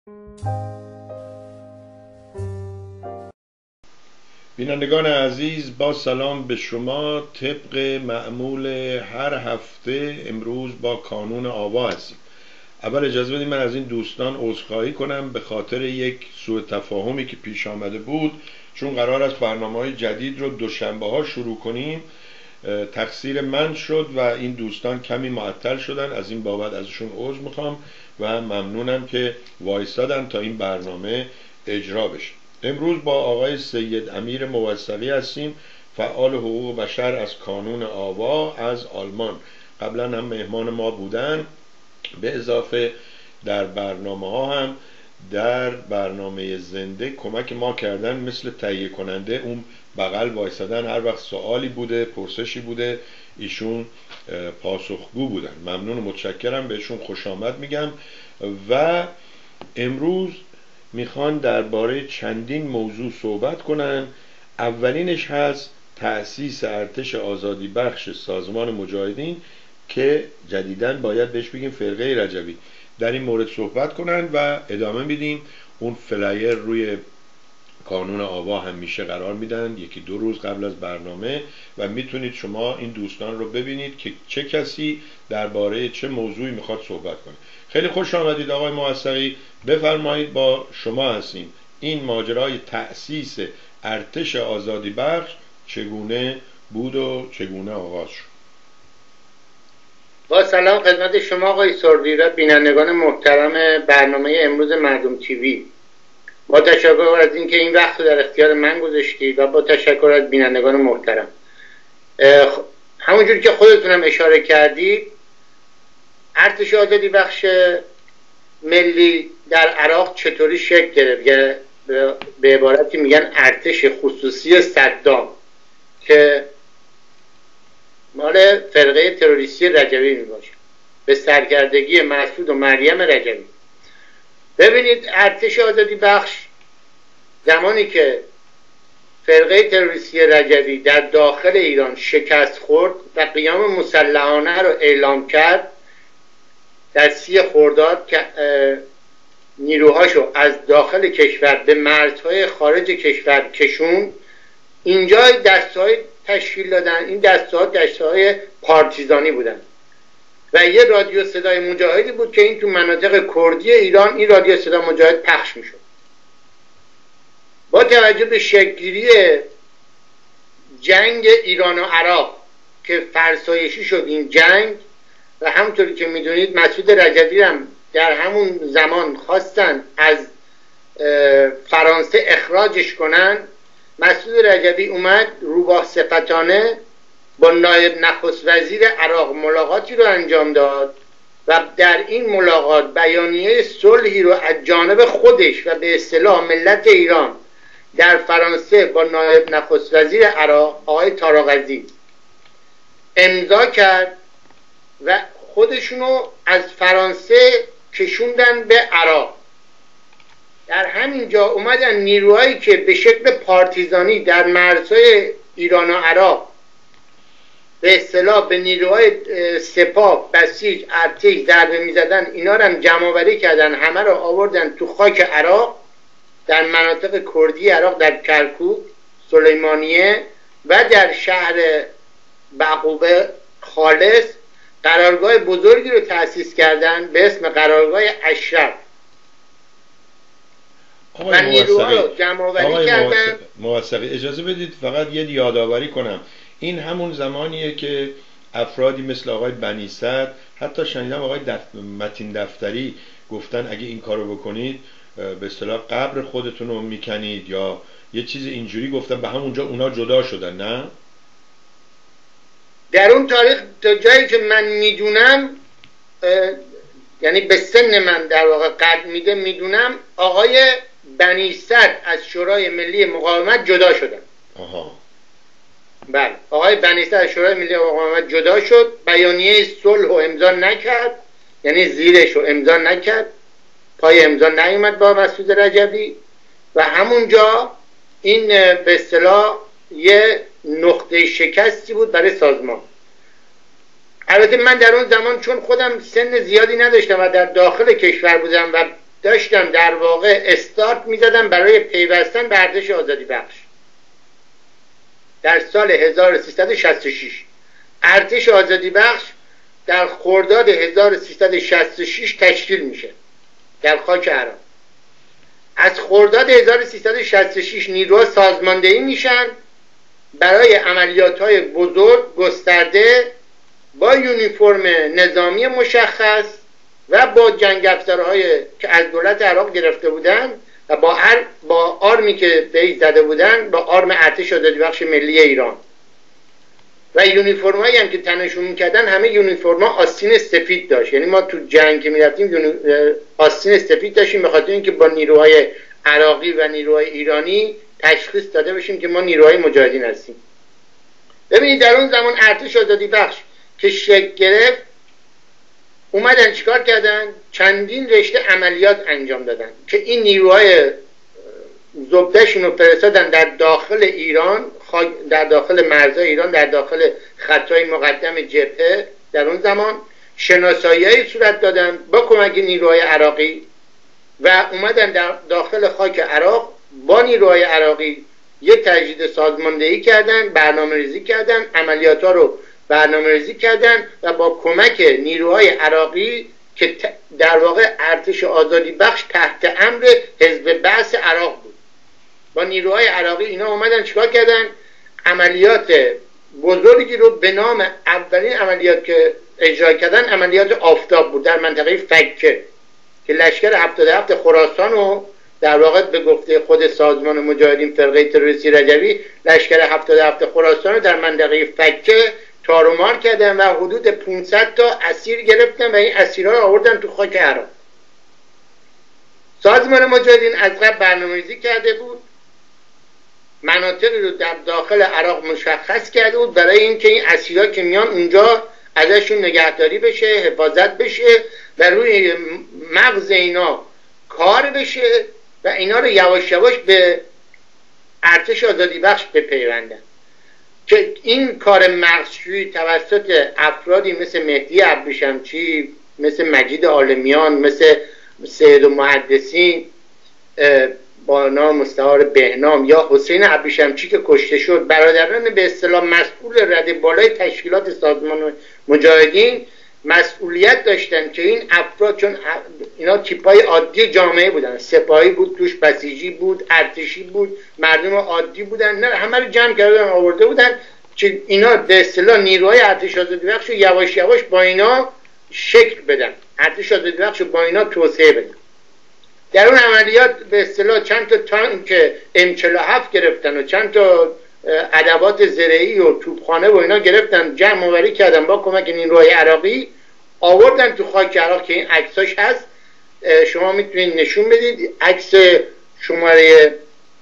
بینندگان عزیز، با سلام به شما. طبق معمول هر هفته امروز با کانون آوا هستیم. اول اجازه بدید من از این دوستان عذرخواهی کنم به خاطر یک سوء تفاهمی که پیش آمده بود. چون قرار است برنامه‌های جدید رو دوشنبه ها شروع کنیم، تقصیر من شد و این دوستان کمی معطل شدن. از این بابت ازشون عذر میخوام و ممنونم که وایستادن تا این برنامه اجرا بشه. امروز با آقای سید امیر موثقی هستیم، فعال حقوق بشر از کانون آوا از آلمان. قبلا هم مهمان ما بودن، به اضافه در برنامه ها هم در برنامه زنده کمک ما کردن، مثل تهیه کننده اون بغل وایسادن، هر وقت سوالی بوده، پرسشی بوده، ایشون پاسخگو بودن. ممنون و متشکرم، بهشون خوش آمد میگم. و امروز میخوان درباره چندین موضوع صحبت کنن. اولینش هست تأسیس ارتش آزادی بخش سازمان مجاهدین که جدیداً باید بهش بگیم فرقه رجبی. در این مورد صحبت کنن و ادامه میدیم. اون فلایر روی کانون آوا هم میشه قرار میدن یکی دو روز قبل از برنامه و میتونید شما این دوستان رو ببینید که چه کسی درباره چه موضوعی میخواد صحبت کنه. خیلی خوش آمدید آقای موثقی، بفرمایید، با شما هستیم. این ماجرای تأسیس ارتش آزادی بخش چگونه بود و چگونه آغاز شد؟ با سلام خدمت شما آقای سردی و بینندگان محترم برنامه امروز مردم تیوی. با تشکر از اینکه این وقت رو در اختیار من گذاشتید و با تشکر از بینندگان محترم. همونجور که خودتونم اشاره کردید، ارتش آزادی بخش ملی در عراق چطوری شکل گرفت؟ به عبارتی میگن ارتش خصوصی صدام که مال فرقه تروریستی رجبی میباشه، به سرکردگی مسعود و مریم رجبی. ببینید، ارتش آزادی بخش زمانی که فرقه تروریستی رجبی در داخل ایران شکست خورد و قیام مسلحانه رو اعلام کرد، در 30 خرداد که نیروهاشو از داخل کشور به مرزهای خارج کشور کشون، اینجا دسته‌های تشکیل دادن. این دسته‌های پارتیزانی بودن و یه رادیو صدای مجاهدی بود که این تو مناطق کردی ایران این رادیو صدای مجاهد پخش میشد. با توجه به شکلگیری جنگ ایران و عراق که فرسایشی شد این جنگ، و همونطوری که میدونید مسعود رجبی هم در همون زمان خواستن از فرانسه اخراجش کنن، مسعود رجبی اومد روباه صفتانه با نایب نخست وزیر عراق ملاقاتی رو انجام داد و در این ملاقات بیانیه صلحی رو از جانب خودش و به اصطلاح ملت ایران در فرانسه با نایب نخست وزیر عراق آقای طارق امضا کرد و خودشونو از فرانسه کشوندن به عراق. در همین جا اومدن نیروهایی که به شکل پارتیزانی در مرزهای ایران و عراق به اصطلاح به نیروهای سپاه، بسیج، ارتش ضربه میزدن، اینا رو هم جمع آوری کردن، همه رو آوردن تو خاک عراق، در مناطق کردی عراق، در کرکوک، سلیمانیه و در شهر بعقوبه خالص قرارگاه بزرگی رو تأسیس کردن به اسم قرارگاه اشرف و نیروها رو جمع آوری کردن. موثقی، اجازه بدید فقط یه یادآوری کنم. این همون زمانیه که افرادی مثل آقای بنی صدر، حتی شنیدم آقای متین دفتری گفتن اگه این کارو بکنید به اصطلاح قبر خودتون رو میکنید یا یه چیز اینجوری گفتن، به همونجا اونا جدا شدن. نه؟ در اون تاریخ تا جایی که من میدونم، یعنی به سن من در واقع قد میدونم، آقای بنی صدر از شورای ملی مقاومت جدا شدن. آها. بله، آقای بنی صدر از شورای ملی مقاومت جدا شد، بیانیه صلح رو امضا نکرد، یعنی زیرش رو امضا نکرد، پای امضا نیومد با مسعود رجبی و همونجا این به اصطلاح یه نقطه شکستی بود برای سازمان. البته من در اون زمان چون خودم سن زیادی نداشتم و در داخل کشور بودم و داشتم در واقع استارت میزدم برای پیوستن به ارتش آزادی بخش. در سال 1366 ارتش آزادی بخش در خرداد 1366 تشکیل میشه در خاک عراق. از خرداد 1366 نیروها سازماندهی میشن برای عملیات‌های بزرگ گسترده با یونیفرم نظامی مشخص و با جنگ افزارهایی که از دولت عراق گرفته بودن و با آرمی که بهش زده بودن، با آرم ارتش آزادی بخش ملی ایران. و یونیفرمایی هم که تنشون میکردن همه یونیفرما آستین سفید داشت. یعنی ما تو جنگ که میرفتیم آستین سفید داشتیم به خاطر اینکه با نیروهای عراقی و نیروهای ایرانی تشخیص داده بشیم که ما نیروهای مجاهدین هستیم. ببینید در اون زمان ارتش آزادی بخش که شکل گرفت اومدن چیکار کردن؟ چندین رشته عملیات انجام دادن که این نیروهای زبدهشون رو فرستادن در داخل ایران، در داخل مرزهای ایران، در داخل خطای مقدم جبهه. در اون زمان شناسایی‌های صورت دادن با کمک نیروهای عراقی و اومدن در داخل خاک عراق با نیروهای عراقی یک تجدید سازماندهی کردن، برنامه‌ریزی کردن، عملیات‌ها رو برنامه‌ریزی کردن و با کمک نیروهای عراقی که در واقع ارتش آزادی بخش تحت امر حزب بعث عراق بود، با نیروهای عراقی اینا اومدن چیکار کردن؟ عملیات بزرگی رو به نام، اولین عملیات که اجرا کردن عملیات آفتاب بود در منطقه فکه که لشکر 77 خراسان رو در واقع به گفته خود سازمان مجاهدین فرقه تروریستی رجوی لشکر 77 خراسان رو در منطقه فکه تارومار کردن و حدود 500 تا اسیر گرفتن و این اسیرها رو آوردن تو خاک عراق. سازمان مجاهدین از قبل برنامه‌ریزی کرده بود، مناطقی رو در داخل عراق مشخص کرده بود برای اینکه این اسیرها که میان اونجا ازشون نگهداری بشه، حفاظت بشه و روی مغز اینا کار بشه و اینا رو یواش یواش به ارتش آزادی بخش بپیوندن. که این کار مغزشویی توسط افرادی مثل مهدی ابریشمچی، مثل مجید عالمیان، مثل سید المحدثین با نام مستعار بهنام یا حسین ابریشمچی که کشته شد، برادران به اصطلاح مسئول رده بالای تشکیلات سازمان مجاهدین مسئولیت داشتن که این افراد، چون اینا تیپای عادی جامعه بودن، سپاهی بود توش، بسیجی بود، ارتشی بود، مردم عادی بودن، نه همه رو جمع کردن آورده بودن که اینا به اصطلاح نیروهای ارتش آزادی بخش یواش یواش با اینا شکل بدن، ارتش آزادی بخش با اینا توسعه بدن. در اون عملیات به اصطلاح چند تا تانک M47 گرفتن و چند تا ادوات زرعی و توپخانه و اینا گرفتن، جمع آوری کردن با کمک نیروهای عراقی آوردن تو خاک عراق که این عکساش هست. شما میتونید نشون بدید، عکس شماره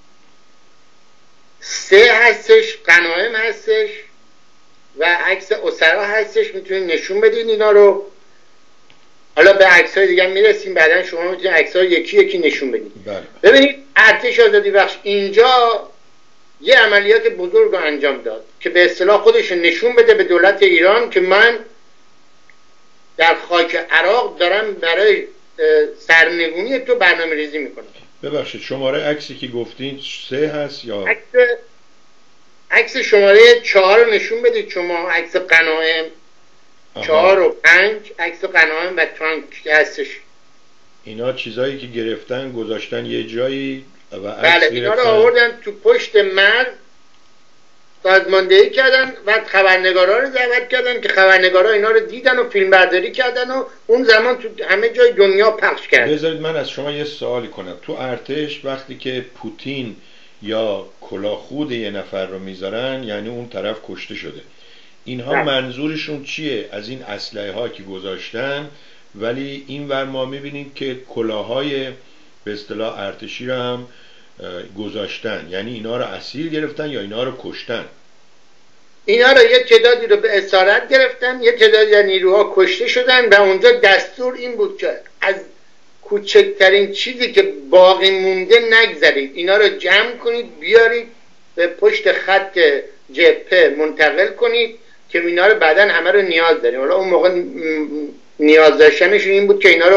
3 هستش، غنایم هستش و عکس اسرا هستش، میتونید نشون بدید اینا رو. حالا به عکس‌های دیگه میرسیم، بعدن شما میتونید عکس‌ها یکی یکی نشون بدید. ببینید ارتش آزادی بخش اینجا یه عملیات بزرگ رو انجام داد که به اصطلاح خودش نشون بده به دولت ایران که من در خاک عراق دارم برای سرنگونی تو برنامه ریزی میکنم. ببخشید شماره عکسی که گفتین 3 هست یا عکس شماره 4 رو نشون بدید شما، عکس غنایم 4 و 5 عکس غنایم و تانک هستش. اینا چیزایی که گرفتن گذاشتن یه جایی و بله اینا رو آوردن تو پشت مرز سازماندهی کردن و خبرنگارا رو دعوت کردن که خبرنگارا اینا رو دیدن و فیلم برداری کردن و اون زمان تو همه جای دنیا پخش کردن. بذارید من از شما یه سوالی کنم. تو ارتش وقتی که پوتین یا کلاخود یه نفر رو میذارن یعنی اون طرف کشته شده، اینها منظورشون چیه از این اسلحه ها که گذاشتن؟ ولی این ور ما میبینیم که کلاهای به اصطلاح ارتشی رو هم گذاشتن، یعنی اینا رو اسیر گرفتن یا اینا رو کشتن؟ اینا رو یه تعدادی رو به اسارت گرفتن، یه تعدادی از نیروها کشته شدن و اونجا دستور این بود که از کوچکترین چیزی که باقی مونده نگذرید، اینا رو جمع کنید بیارید به پشت خط جبهه منتقل کنید که اینا رو بعدن همه رو نیاز داریم. حالا اون موقع نیاز داشتنشون این بود که اینا رو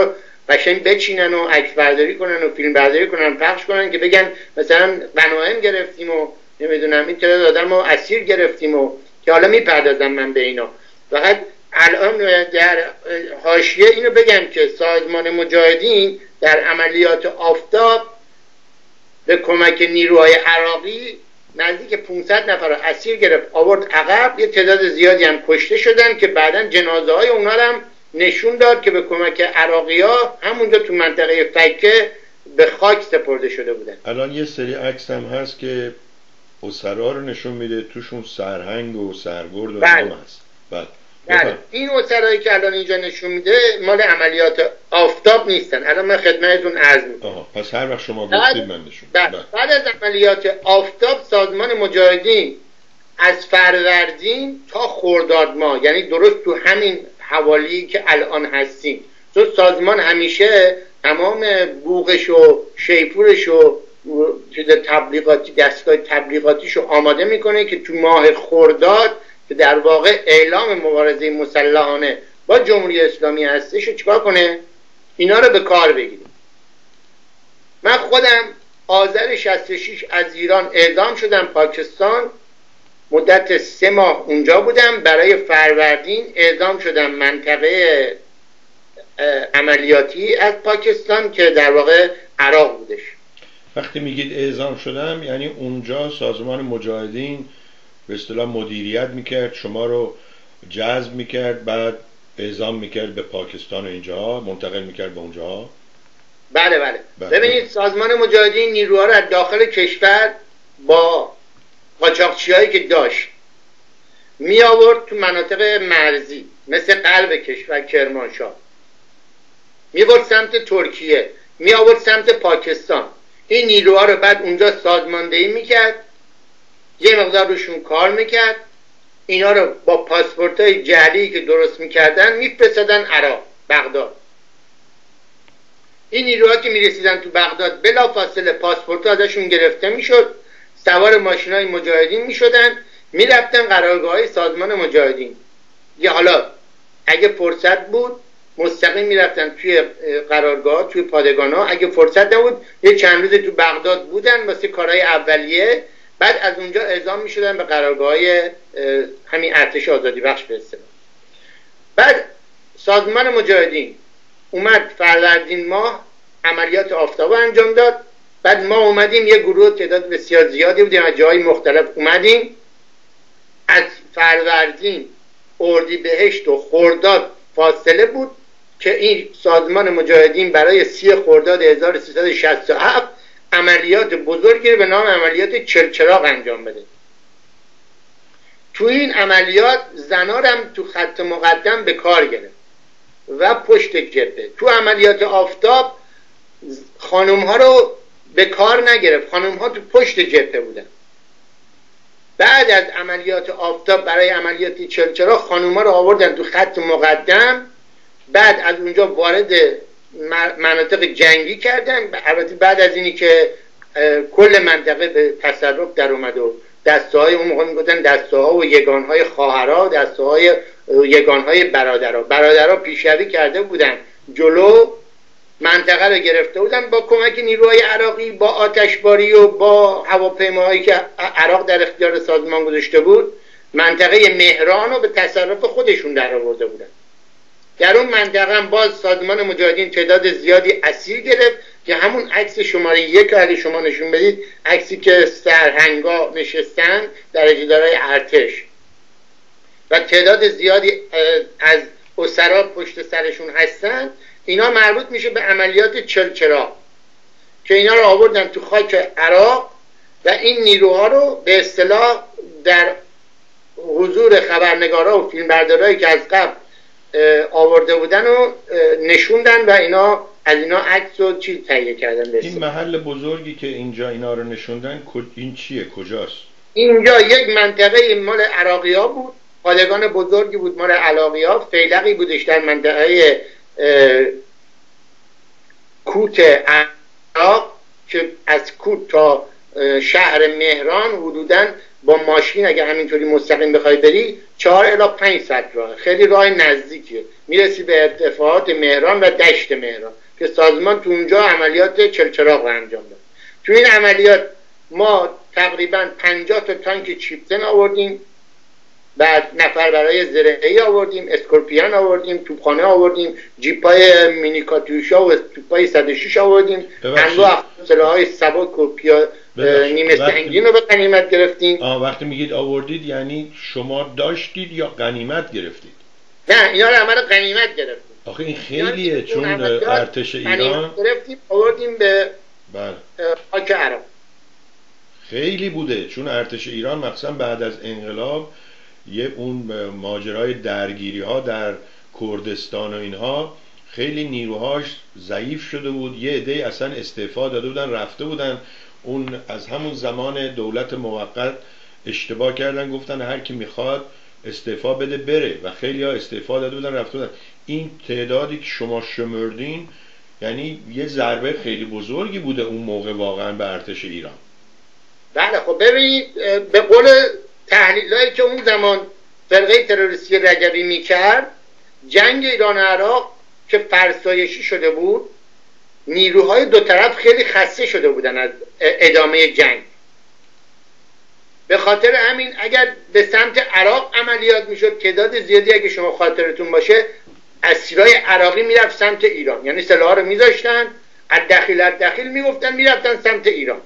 قشنگ بچینن و عکس برداری کنن و فیلم برداری کنن، پخش کنن که بگن مثلا غنایم گرفتیم و نمیدونم این تعداد آدم رو اسیر گرفتیم و که حالا میپردازم من به اینا. فقط الان در حاشیه اینو بگم که سازمان مجاهدین در عملیات آفتاب به کمک نیروهای عراقی نزدیک 500 نفر رو اسیر گرفت، آورد عقب. یه تعداد زیادی هم کشته شدن که بعداً جنازه های اونا هم نشون داد که به کمک عراقی‌ها همونجا تو منطقه فکه به خاک سپرده شده بودن. الان یه سری عکس هم هست که اسرا رو نشون میده، توشون سرهنگ و سرگرد و اینا هست. بله. این اسرایی که الان اینجا نشون میده مال عملیات آفتاب نیستن. الان من خدمتتون عرض میکنم. پس هر وقت شما گفتید من نشون. بعد از عملیات آفتاب سازمان مجاهدین از فروردین تا خرداد ماه، یعنی درست تو همین حوالی که الان هستیم، چون سازمان همیشه تمام بوقش و شیپورش و تبلیغاتی، دستگاه تبلیغاتیشو آماده میکنه که تو ماه خرداد که در واقع اعلام مبارزه مسلحانه با جمهوری اسلامی هستش چیکار کنه؟ اینا رو به کار بگیره. من خودم آذر 66 از ایران اعزام شدم پاکستان، مدت 3 ماه اونجا بودم. برای فروردین اعزام شدم منطقه عملیاتی از پاکستان که در واقع عراق بودش. وقتی میگید اعزام شدم یعنی اونجا سازمان مجاهدین به اصطلاح مدیریت میکرد، شما رو جذب میکرد، بعد اعزام میکرد به پاکستان و اینجا منتقل میکرد به اونجا؟ بله. ببینید سازمان مجاهدین نیروها رو از داخل کشور با قاچاقچیایی که داشت می آورد تو مناطق مرزی مثل قلب کشور کرمانشاه، می برد سمت ترکیه، می آورد سمت پاکستان. این نیروها رو بعد اونجا سازماندهی میکرد، یه مقدار روشون کار میکرد، اینا رو با پاسپورتای جعلی که درست میکردن میفرستادن عراق، بغداد. این نیروها که میرسیدن تو بغداد بلافاصله پاسپورت ازشون گرفته میشد، سوار ماشینای مجاهدین میشدن، میرفتن قرارگاه‌های سازمان مجاهدین. یا حالا اگه فرصت بود مستقیم میرفتن توی قرارگاه، توی پادگان‌ها. اگه فرصت نبود یه چند روز تو بغداد بودن واسه کارهای اولیه، بعد از اونجا اعزام میشدن به قرارگاه‌های همین ارتش آزادی بخش به اصطلاح. بعد سازمان مجاهدین اومد فروردین ماه عملیات آفتاب انجام داد. بعد ما اومدیم یه گروه تعداد بسیار زیادی بودیم از جاهای مختلف اومدیم. از فروردین، اردیبهشت و خرداد فاصله بود که این سازمان مجاهدین برای 30 خرداد 1367 عملیات بزرگی به نام عملیات چلچراغ انجام بده. تو این عملیات زنا هم تو خط مقدم به کار گرفت و پشت جبهه. تو عملیات آفتاب خانم ها رو به کار نگرفت، خانم ها تو پشت جبهه بودن. بعد از عملیات آفتاب برای عملیات چلچراغ خانم ها رو آوردن تو خط مقدم، بعد از اونجا وارد مناطق جنگی کردن. البته بعد از اینی که کل منطقه به تصرف در اومد و دسته‌های اون موقع میگفتن دسته‌ها و یگانهای خواهرها، دسته‌های یگانهای برادرها پیشروی کرده بودن جلو منطقه رو گرفته بودن با کمک نیروهای عراقی، با آتشباری و با هواپیماهایی که عراق در اختیار سازمان گذاشته بود. منطقه مهران رو به تصرف خودشون در آورده بودن. در اون منطقه هم باز سازمان مجاهدین تعداد زیادی اسیر گرفت که همون عکس شماره 1 اگه شما نشون بدید، عکسی که سرهنگا نشستن درجه دارای ارتش و تعداد زیادی از اسرا پشت سرشون هستن، اینا مربوط میشه به عملیات چلچراغ که اینا رو آوردن تو خاک عراق و این نیروها رو به اصطلاح در حضور خبرنگارا و فیلمبردارایی که از قبل آورده بودن و نشوندن و اینا از اینا عکس و چیز تهیه کردن. این محل بزرگی که اینجا اینا رو نشوندن این چیه؟ کجاست؟ اینجا یک منطقه مال عراقی ها بود، پادگان بزرگی بود مال عراقی ها، فیلقی بودش در منطقه کوت عراق که از کوت تا شهر مهران حدوداً با ماشین اگه همینطوری مستقیم بخوای بری 4 الی 5 ساعت راه، خیلی راه نزدیکیه، میرسی به ارتفاعات مهران و دشت مهران که که سازمان تو اونجا عملیات چلچراغ رو انجام داد. تو این عملیات ما تقریبا 50 تا تانک چیپتن آوردیم، بعد نفر برای زرعی آوردیم، اسکورپیان آوردیم، توپخانه آوردیم، جیپای مینی کاتیوشا و توپای 106 آوردیم، انواع سلاح‌های سبک و نیمه سنگین رو به غنیمت گرفتیم. وقتی میگید آوردید یعنی شما داشتید یا غنیمت گرفتید؟ نه، اینا رو همه رو غنیمت گرفتیم. آخه این خیلیه، چون ارتش ایران گرفتیم آوردیم به خاک عراق. خیلی بوده، چون ارتش ایران مخصوصا بعد از انقلاب یه اون ماجرای درگیری ها در کردستان و اینها خیلی نیروهاش ضعیف شده بود، یه عده اصلا استعفا داده بودن رفته بودن. اون از همون زمان دولت موقت اشتباه کردن، گفتن هر کی میخواد استعفا بده بره و خیلی ها استعفا داده بودن رفته بودن. این تعدادی که شما شمردین یعنی یه ضربه خیلی بزرگی بوده اون موقع واقعا به ارتش ایران. بله خب ببینید، به قول تحلیلایی که اون زمان فرقه تروریستی رجبی میکرد، جنگ ایران و عراق که فرسایشی شده بود، نیروهای دو طرف خیلی خسته شده بودن از ادامه جنگ. به خاطر همین اگر به سمت عراق عملیات میشد، تعداد زیادی اگه شما خاطرتون باشه اسیرای عراقی میرفت سمت ایران، یعنی سلاح رو میذاشتن از داخل میگفتن میرفتن سمت ایران.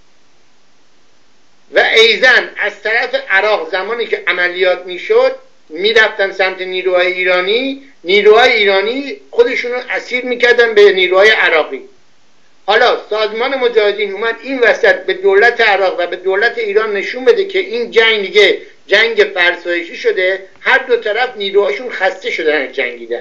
و ایزن از طرف عراق زمانی که عملیات میشد میرفتن سمت نیروهای ایرانی، نیروهای ایرانی خودشونو اسیر میکردن به نیروهای عراقی. حالا سازمان مجاهدین اومد این وسط به دولت عراق و به دولت ایران نشون بده که این جنگ دیگه جنگ فرسایشی شده، هر دو طرف نیروهاشون خسته شدن از جنگیدن.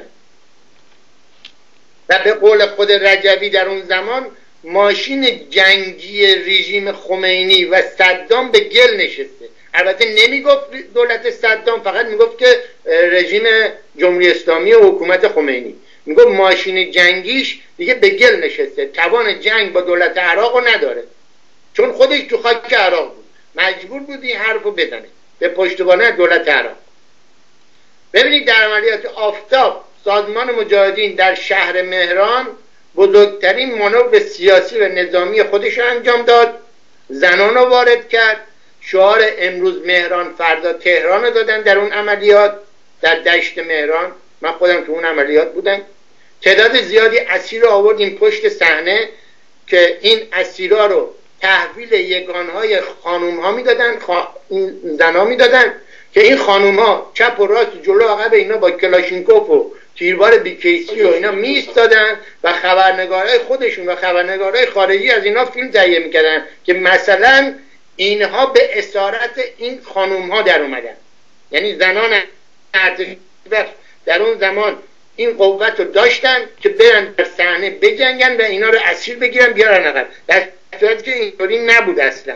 و به قول خود رجبی در اون زمان ماشین جنگی رژیم خمینی و صدام به گل نشسته. البته نمیگفت دولت صدام، فقط میگفت که رژیم جمهوری اسلامی و حکومت خمینی، میگفت ماشین جنگیش دیگه به گل نشسته، توان جنگ با دولت عراق رو نداره، چون خودش تو خاک عراق بود، مجبور بود این حرف رو بزنه به پشتوانه دولت عراق. ببینید در عملیات آفتاب سازمان مجاهدین در شهر مهران بزرگترین مانور سیاسی و نظامی خودش رو انجام داد، زنان رو وارد کرد، شعار امروز مهران فردا تهران رو دادن در اون عملیات در دشت مهران. من خودم تو اون عملیات بودم. تعداد زیادی اسیر رو آوردیم پشت صحنه که این اسیرها رو تحویل یگانهای خانوم‌ها میدادن، زن‌ها میدادن که این خانوم‌ها چپ و راست جلو عقب اینا با کلاشینکوف و تیربار بیکیسی و اینا میستادن و خبرنگارای خودشون و خبرنگارای خارجی از اینا فیلم تهیه میکردن که مثلا اینها به اسارت این خانوم‌ها در اومدن. یعنی زنان ارتش در اون زمان این قوت رو داشتن که برن در صحنه بجنگن و اینا رو اسیر بگیرن بیارن عقب، در صورتی که اینطوری نبود اصلا.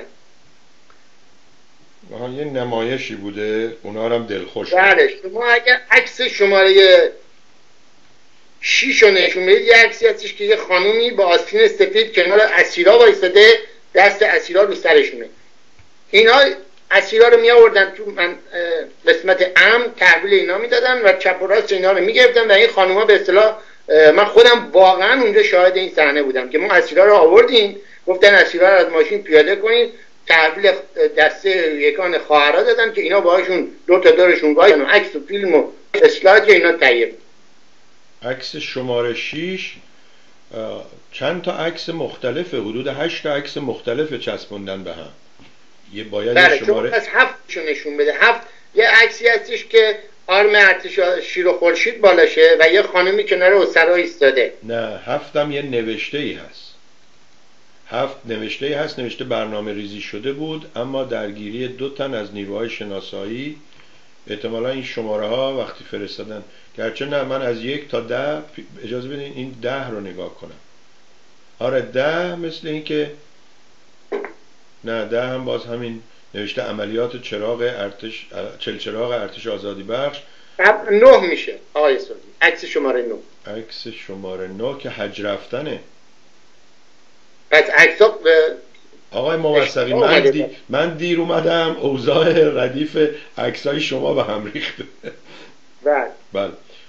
یه نمایشی بوده، اونا رو هم دلخوش. بله، شما اگر عکس شماره 6 رو نشون بدید، یه عکسی هستش که یه خانومی با آستین سفید کنار اسیرا وایساده، دست اسیرا رو سرشونه. اینا اسیرا رو می آوردن تو قسمت امن، تحویل اینا میدادن و چپ و راست اینا رو میگرفتن و این خانوما به اصطلاح، من خودم واقعا اونجا شاهد این صحنه بودم که ما اسیرا رو آوردیم، گفتن اسیرا رو از ماشین پیاده کنید، تحویل دسته یکان خواهرا دادن که اینا باهاشون دو تا دورشون وایسن و عکس و فیلم و اسلاید اینا تهیه. عکس شماره 6 چند تا عکس مختلفه، حدود 8 تا عکس مختلف چسبوندن به هم. یه باید شماره از 7 نشون بده. 7 یه عکسی هستش که آرم ارتش شیر و خورشید بالاشه و یه خانمی کنار اسرا ایستاده. نه، 7 هم یه نوشته ای هست. 7 نوشته ای هست، نوشته برنامه ریزی شده بود، اما درگیری 2 تن از نیروهای شناسایی، احتمالا این شماره ها وقتی فرستادن، گرچه نه، من از 1 تا 10 اجازه بدین این 10 رو نگاه کنم. آره 10 مثل این که نه، 10 هم باز همین نوشته عملیات چراغ ارتش، چلچراغ ارتش آزادی بخش. 9 میشه آقای سودی، عکس شماره 9. عکس شماره 9 که حج رفتنه. پس عکسا آقای موثقی، من دیر اومدم، اوضاع ردیف عکسای شما به هم ریخته. بله. بله.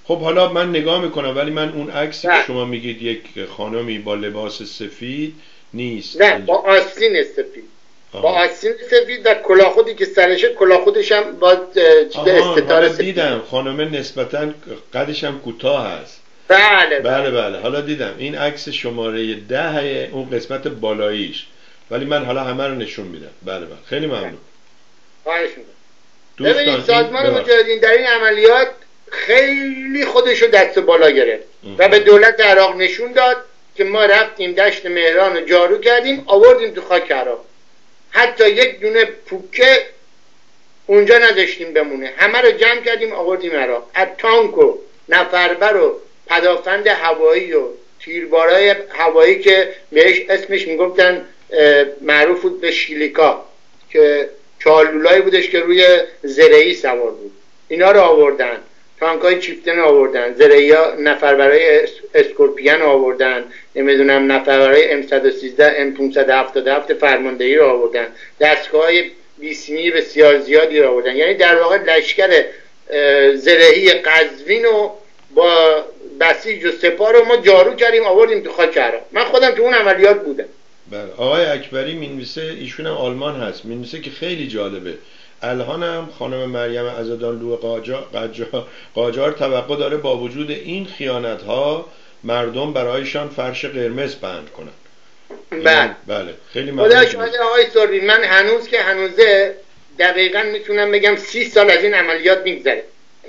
خب حالا من نگاه میکنم، ولی من اون عکسی که نه شما میگید یک خانمی با لباس سفید نیست نه، با اینجا. آستین سفید، با آها آستین سفید و کلاهخودی که سرشه، کلاهخودش هم با چیز آها استتار حالا سفید. دیدم خانم نسبتا قدش هم کوتاه هست. بله بله بله. بله حالا دیدم این عکس شماره 10 اون قسمت بالاییش، ولی من حالا همه رو نشون میدم. بله بله خیلی ممنون خواهش می‌کنم. دوستان. ببینید این سازمان ببخشید. مجاهدین در این عملیات خیلی خودش رو دست بالا گرفت و اه. به دولت عراق نشون داد که ما رفتیم دشت مهران رو جارو کردیم، آوردیم تو خاک عراق، حتی یک دونه پوکه اونجا نذاشتیم بمونه، همه رو جمع کردیم آوردیم عراق. از تانک و نفربر و پدافند هوایی و تیربارای هوایی که بهش اسمش میگفتن معروف بود به شیلیکا، که چالولایی بودش که روی زرهی سوار بود، اینا رو آوردن. تانکای چیفتن آوردن، زرهیا نفربرای اسکورپیان آوردن، نمیدونم نفربرای ام 113 ام 577 فرماندهی رو آوردن، دستگاه بیسیمی بسیار زیادی رو آوردن. یعنی در واقع لشکر زرهی قزوین رو با بسیج و سپاه رو ما جارو کردیم آوردیم تو خاک عراق. من خودم تو اون عملیات بودم. بله آقای اکبری مینویسه، ایشون هم آلمان هست، مینویسه که خیلی جالبه، الان هم خانم مریم عزادانلو قاجار توقع داره با وجود این خیانت ها مردم برایشان فرش قرمز بند کنن. بله بله خیلی خدا ممنون. شاهد آقای سروی، من هنوز که هنوزه دقیقا میتونم بگم 30 سال از این عملیات میگذره،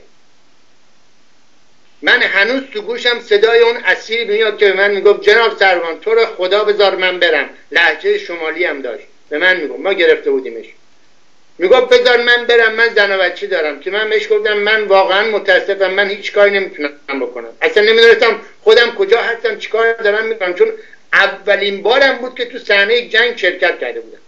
من هنوز تو گوشم صدای اون اسیری میاد که به من میگفت جناب سروان تو رو خدا بذار من برم، لهجه شمالی هم داشت، به من میگفت، ما گرفته بودیمش، میگفت بذار من برم، من زن و بچه دارم، که من بهش گفتم من واقعا متاسفم، من هیچ کاری نمیتونم بکنم، اصلا نمیدونستم خودم کجا هستم چیکار دارم میکنم، چون اولین بارم بود که تو صحنه جنگ شرکت کرده بودم.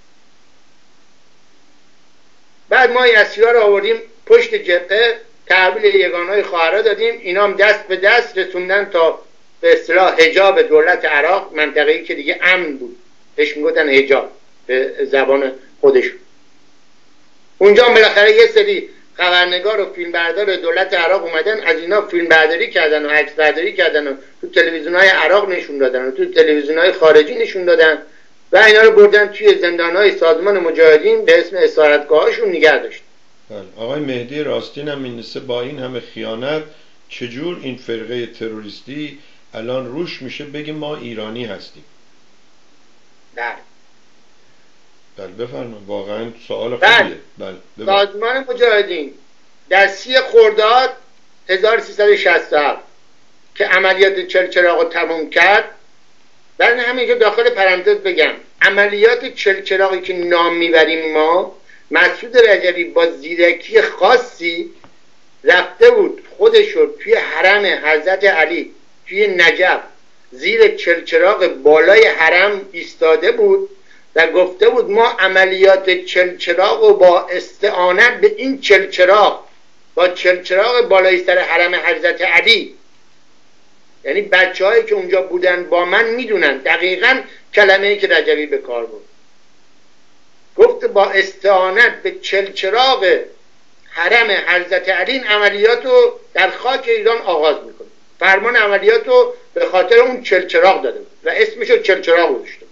بعد ما این اسیرها رو آوردیم پشت جبهه، تحویل یگانهای خواهرا دادیم، اینا هم دست به دست رسوندن تا به اصطلاح حجاب دولت عراق، منطقه‌ای که دیگه امن بود، بهش میگفتن حجاب به زبان خودشون. اونجا هم بالاخره یه سری خبرنگار و فیلمبردار دولت عراق اومدن، از اینا فیلم برداری کردن و عکس برداری کردن و تو تلویزیون‌های عراق نشون دادن و تو تلویزیون‌های خارجی نشون دادن و اینا رو بردن توی زندان‌های سازمان مجاهدین به اسم اسارتگاه‌هاشون نگه داشتن. آقای مهدی راستین هم مینویسه با این همه خیانت چجور این فرقه تروریستی الان روش میشه بگه ما ایرانی هستیم؟ بله بله بفرمایید، واقعا سوال بله. خوبیه. بله سازمان مجاهدین در 30 خرداد 1367 که عملیات چلچراغ رو تموم کرد، برای همینجا داخل پرانتز بگم عملیات چلچراغی که نام میبریم ما، مسعود رجبی با زیرکی خاصی رفته بود خودش رو توی حرم حضرت علی توی نجف زیر چلچراغ بالای حرم ایستاده بود و گفته بود ما عملیات چلچراغ و با استعانت به این چلچراغ، با چلچراغ بالای سر حرم حضرت علی، یعنی بچه‌هایی که اونجا بودن با من میدونن دقیقاً کلمه‌ای که رجبی به کار بود، گفت با استعانت به چلچراغ حرم حضرت علی این عملیات رو در خاک ایران آغاز میکنه. فرمان عملیات رو به خاطر اون چلچراغ داده بود و اسمش رو چلچراغ گذاشته.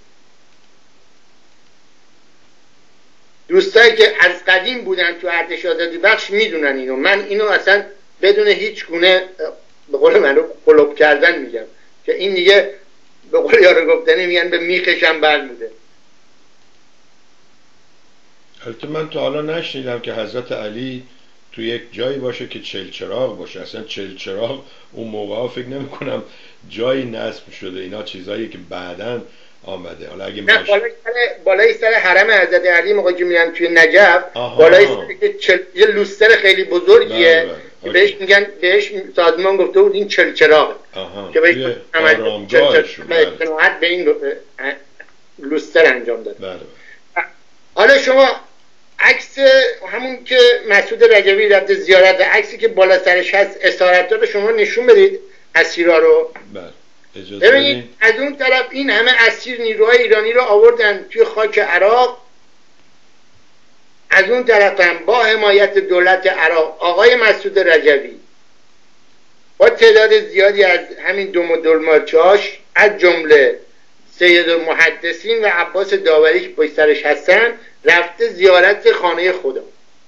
دوستایی که از قدیم بودن تو ارتش آزادی بخش میدونن اینو، من اینو اصلا بدون هیچ گونه به قول من رو قلوب کردن میگم که این دیگه به قول یارو گفتنی میگن به میخشم برمیده. البته من تا حالا نشنیدم که حضرت علی تو یک جایی باشه که چلچراغ باشه، اصلا چلچراغ اون موقع فکر نمی کنم جایی نصب شده، اینا چیزایی که بعداً آمده. حالا اگه نه بالای سر حرم حضرت علی موقعی که میرن توی نجف، آها. بالای سر یه لوستر خیلی بزرگیه که بهش میگن، بهش سازمان گفته بود این چلچراغه که بهش آرامگاهشون به این لوستر انجام داد. بله. حالا شما عکس همون که مسعود رجبی رفته زیارت، عکسی که بالا سرش هست اسارت رو شما نشون بدید اسیرا رو. بله اجازه ببینید از اون طرف این همه اسیر نیروهای ایرانی رو آوردن توی خاک عراق، از اون طرف هم با حمایت دولت عراق آقای مسعود رجبی با تعداد زیادی از همین دلمارچه‌هاش از جمله سید المحدثین و عباس داوری که پشت سرش هستن رفته زیارت خانه خدا.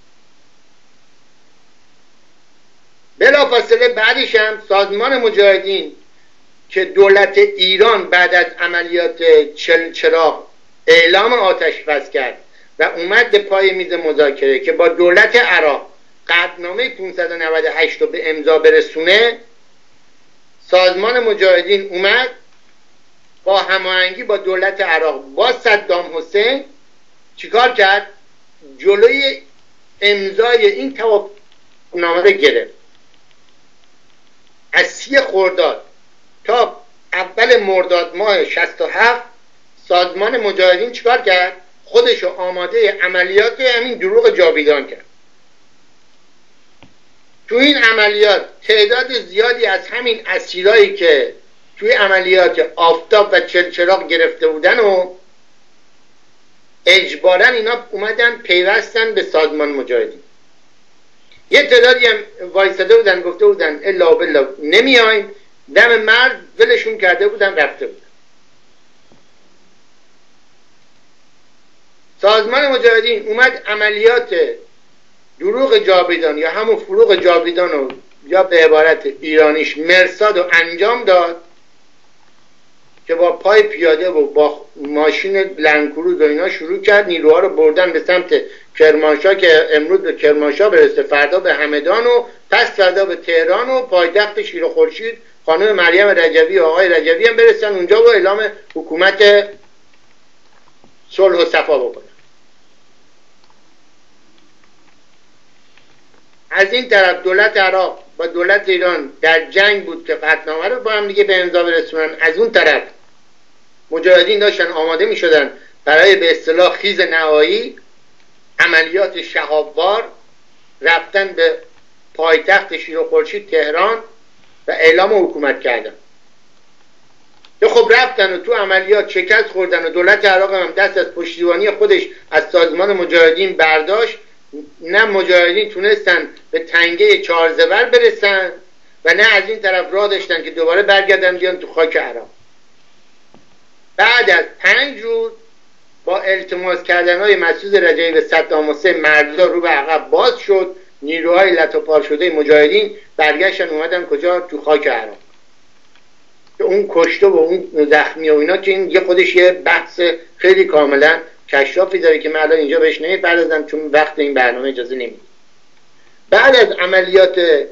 بلافاصله بعدش هم سازمان مجاهدین که دولت ایران بعد از عملیات چراغ اعلام آتش بس کرد و اومد به پای میز مذاکره که با دولت عراق قطعنامه 598 رو به امضا برسونه، سازمان مجاهدین اومد با هماهنگی با دولت عراق با صدام حسین چیکار کرد؟ جلوی امضای این توافقنامه رو گرفت. از 30 خرداد تا اول مرداد ماه 67 سازمان مجاهدین چیکار کرد؟ خودشو آماده عملیات همین دروغ جاویدان کرد. تو این عملیات تعداد زیادی از همین اسیرایی که توی عملیات آفتاب و چلچراغ گرفته بودن و اجباراً اینا اومدن پیوستن به سازمان مجاهدین. یه تعدادی هم وایساده بودن گفته بودن الا بالله نمیایم، دم مرد ولشون کرده بودن رفته بودن. سازمان مجاهدین اومد عملیات دروغ جاویدان یا همون فروغ جاویدان رو یا به عبارت ایرانیش مرصاد رو انجام داد که با پای پیاده و با ماشین لنکروز و اینا شروع کرد نیروها رو بردن به سمت کرمانشاه که امروز به کرمانشاه برسه، فردا به همدان و پس فردا به تهران و پایتخت شیر و خورشید خانم مریم رجوی و آقای رجوی هم برسن اونجا و اعلام حکومت صلح و صفا بکنن. از این طرف دولت عراق با دولت ایران در جنگ بود که قطعنامه رو با هم دیگه به امضا برسونن. از اون طرف مجاهدین داشتن آماده می شدن برای به اصطلاح خیز نهایی عملیات شهابوار، رفتن به پایتخت شیر و خورشید تهران و اعلام حکومت کردن. که خب رفتن و تو عملیات شکست خوردن و دولت عراق هم دست از پشتیبانی خودش از سازمان مجاهدین برداشت. نه مجاهدین تونستن به تنگه چهارزور برسن و نه از این طرف راه داشتن که دوباره برگردن بیان تو خاک عراق. بعد از 5 روز با التماس کردنهای مسعود رجایی به صدام حسین مرزا رو به عقب باز شد. نیروهای لطوپار شده مجاهدین برگشتن اومدن کجا؟ تو خاک عراق. که اون کشته و اون زخمی و اینا که این یه خودش یه بحث خیلی کاملا کشافی داره که من الان اینجا بهش نمیپردازم چون وقت این برنامه اجازه نمیده. بعد از عملیات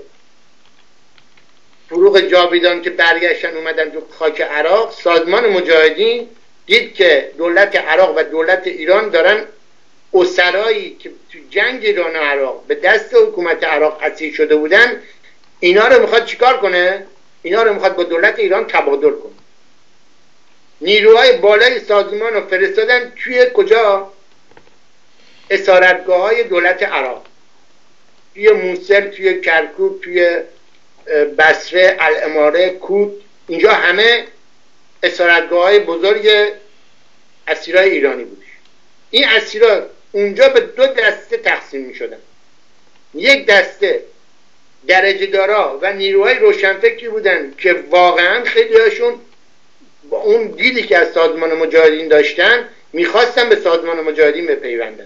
فروغ جاویدان که برگشتن اومدن تو خاک عراق، سازمان مجاهدین دید که دولت عراق و دولت ایران دارن اسرایی که تو جنگ ایران و عراق به دست حکومت عراق اسیر شده بودن، اینا رو میخواد چیکار کنه؟ اینا رو میخواد با دولت ایران تبادل کنه. نیروهای بالای سازمان رو فرستادن توی کجا؟ اسارتگاه های دولت عراق، توی موصل، توی کرکوک، توی بصره، الاماره، کود. اینجا همه اسارتگاه های بزرگ اسیرای ایرانی بودش. این اسیرا اونجا به 2 دسته تقسیم می شدن. یک دسته درجه دارا و نیروهای روشنفکری بودن که واقعا خیلی هاشون با اون دیدی که از سازمان مجاهدین داشتن میخواستن به سازمان مجاهدین بپیوندن.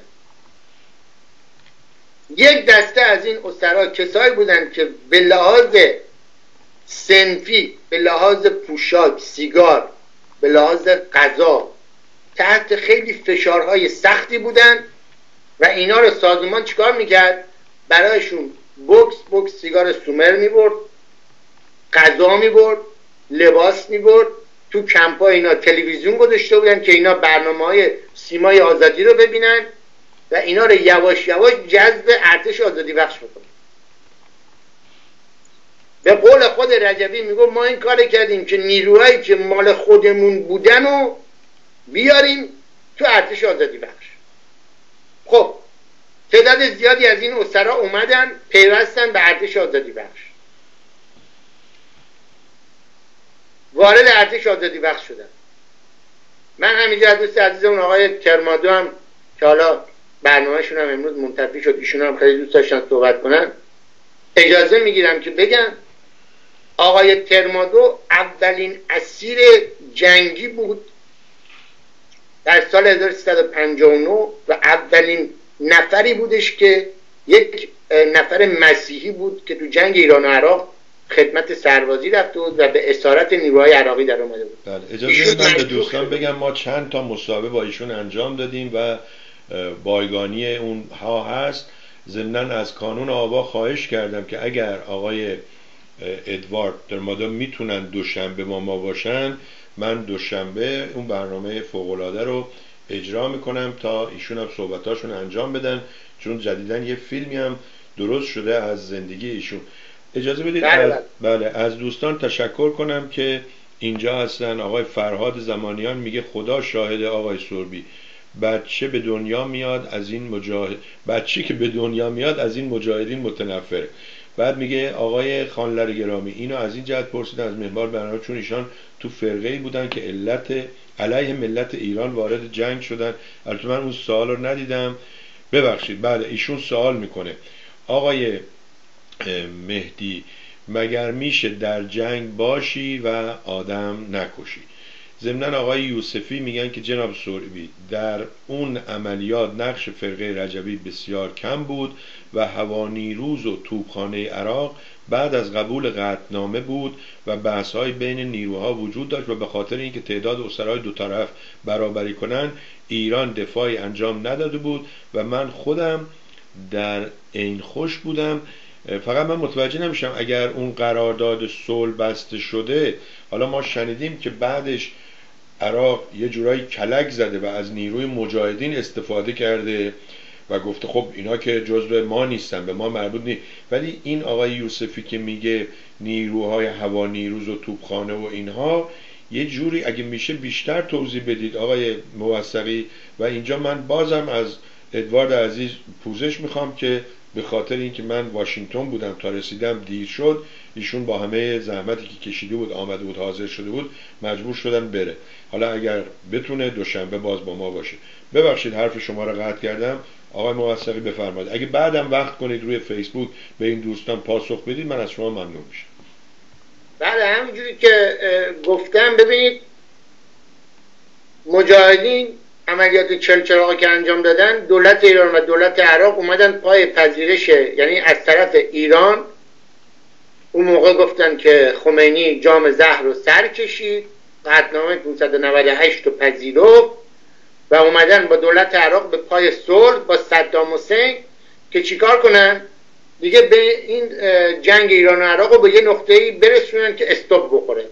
یک دسته از این اسرا کسایی بودن که به لحاظ صنفی، به لحاظ پوشاک، سیگار، به لحاظ غذا تحت خیلی فشارهای سختی بودن و اینا رو سازمان چیکار میکرد؟ برایشون بوکس سیگار سومر میبرد، غذا میبرد، لباس میبرد. تو کمپا اینا تلویزیون گذاشته بودن که اینا برنامه‌های سیمای آزادی رو ببینن و اینا رو یواش یواش جذب ارتش آزادی بخش بکنن. به قول خود رجبی میگه ما این کار کردیم که نیروهایی که مال خودمون بودن رو بیاریم تو ارتش آزادی بخش. خب تعداد زیادی از این اسرا اومدن پیوستن به ارتش آزادی بخش، وارد ارتش آزادی بخش شدن. من همینجا از دوست عزیزمون آقای کرمادو هم که حالا برنامه‌شون هم امروز منتفی شد، ایشون هم خیلی دوست داشتن صحبت کنن، اجازه میگیرم که بگم آقای ترمادو اولین اسیر جنگی بود در سال 1359 و اولین نفری بودش که یک نفر مسیحی بود که تو جنگ ایران و عراق خدمت سربازی رفته بود و به اسارت نیروهای عراقی در اومده بود. بله اجازه بدید من به دوستان بگم ما چند تا مصاحبه با ایشون انجام دادیم و بایگانی اونها هست. ضمناً از کانون آوا خواهش کردم که اگر آقای ادوارد ترمادو میتونن دوشنبه با ما باشن، من دوشنبه اون برنامه فوق‌العاده رو اجرا میکنم تا ایشون هم صحبتاشون انجام بدن، چون جدیداً یه فیلمی هم درست شده از زندگی ایشون. اجازه بدید از دوستان تشکر کنم که اینجا هستن. آقای فرهاد زمانیان میگه خدا شاهد آقای سربی، بچه به دنیا میاد از این بچه‌ای که به دنیا میاد از این مجاهدین متنفره. بعد میگه آقای خانلر گرامی اینو از این جهت پرسیدن از منبر برنامه چون ایشان تو فرقه‌ای بودن که علیه ملت ایران وارد جنگ شدن. البته من اون سوال رو ندیدم، ببخشید. بله ایشون سوال میکنه آقای مهدی مگر میشه در جنگ باشی و آدم نکشی؟ ضمناً آقای یوسفی میگن که جناب سربی در اون عملیات نقش فرقه رجبی بسیار کم بود و هوانیروز و توپخانه عراق بعد از قبول قطعنامه بود و بحث‌های بین نیروها وجود داشت و به خاطر اینکه تعداد اسرای دو طرف برابری کنن ایران دفاعی انجام نداده بود و من خودم در این خوش بودم. فقط من متوجه نمیشم اگر اون قرارداد صلح بسته شده، حالا ما شنیدیم که بعدش عراق یه جورایی کلک زده و از نیروی مجاهدین استفاده کرده و گفته خب اینا که جزو ما نیستن، به ما مربوط نیست، ولی این آقای یوسفی که میگه نیروهای هوانیروز و توپخانه و اینها، یه جوری اگه میشه بیشتر توضیح بدید آقای موثقی. و اینجا من بازم از ادوارد عزیز پوزش میخوام که به خاطر اینکه من واشنگتن بودم تا رسیدم دیر شد، ایشون با همه زحمتی که کشیده بود آمده بود حاضر شده بود مجبور شدن بره. حالا اگر بتونه دوشنبه باز با ما باشه. ببخشید حرف شما رو قطع کردم آقای موثقی، بفرمایید. اگه بعدم وقت کنید روی فیسبوک به این دوستان پاسخ بدید من از شما ممنون میشم. بله همونجوری که گفتم، ببینید مجاهدین عملیات چلچراغی که انجام دادن، دولت ایران و دولت عراق اومدن پای پذیرش، یعنی از طرف ایران اون موقع گفتن که خمینی جام زهر رو سر کشید، قطعنامه 598 رو پذیرفت و اومدن با دولت عراق به پای صلح با صدام حسین که چیکار کنن دیگه به این جنگ ایران و عراق رو به یه نقطه‌ای برسونن که استاپ بخوره.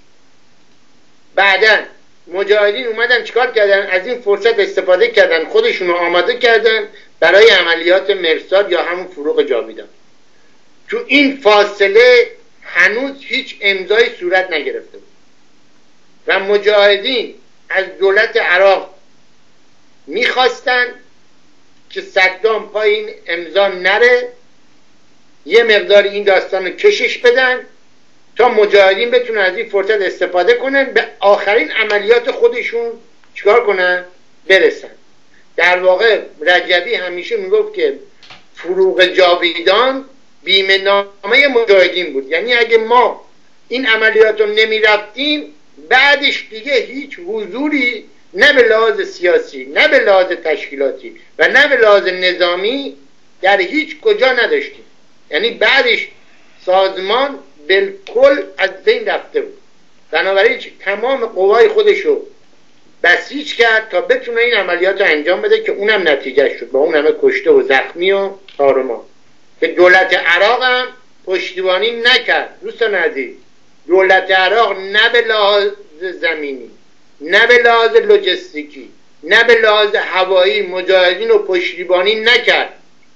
بعدن مجاهدین اومدن چیکار کردن؟ از این فرصت استفاده کردن، خودشون رو آماده کردن برای عملیات مرصاد یا همون فروغ جاویدان. تو این فاصله هنوز هیچ امضای صورت نگرفته بود و مجاهدین از دولت عراق میخواستن که صدام پای این امضا نره، یه مقدار این داستان رو کشش بدن تا مجاهدین بتونن از این فرصت استفاده کنن به آخرین عملیات خودشون چیکار کنن؟ برسن. در واقع رجبی همیشه میگفت که فروغ جاویدان بیمه نامه مجاهدین بود، یعنی اگه ما این عملیات رو نمی رفتیم بعدش دیگه هیچ حضوری نه به لحاظ سیاسی نه به لحاظ تشکیلاتی و نه به لحاظ نظامی در هیچ کجا نداشتیم. یعنی بعدش سازمان بالکل از بین رفته بود، بنابراین تمام قوای خودشو بسیج کرد تا بتونه این عملیات رو انجام بده که اونم نتیجه شد با اون همه کشته و زخمی و تارما که دولت عراق هم پشتیبانی نکرد. دوستان عزیز، دولت عراق نه به لحاظ زمینی نه به لحاظ لوجستیکی نه به لحاظ هوایی مجاهدین رو پشتیبانی نکرد.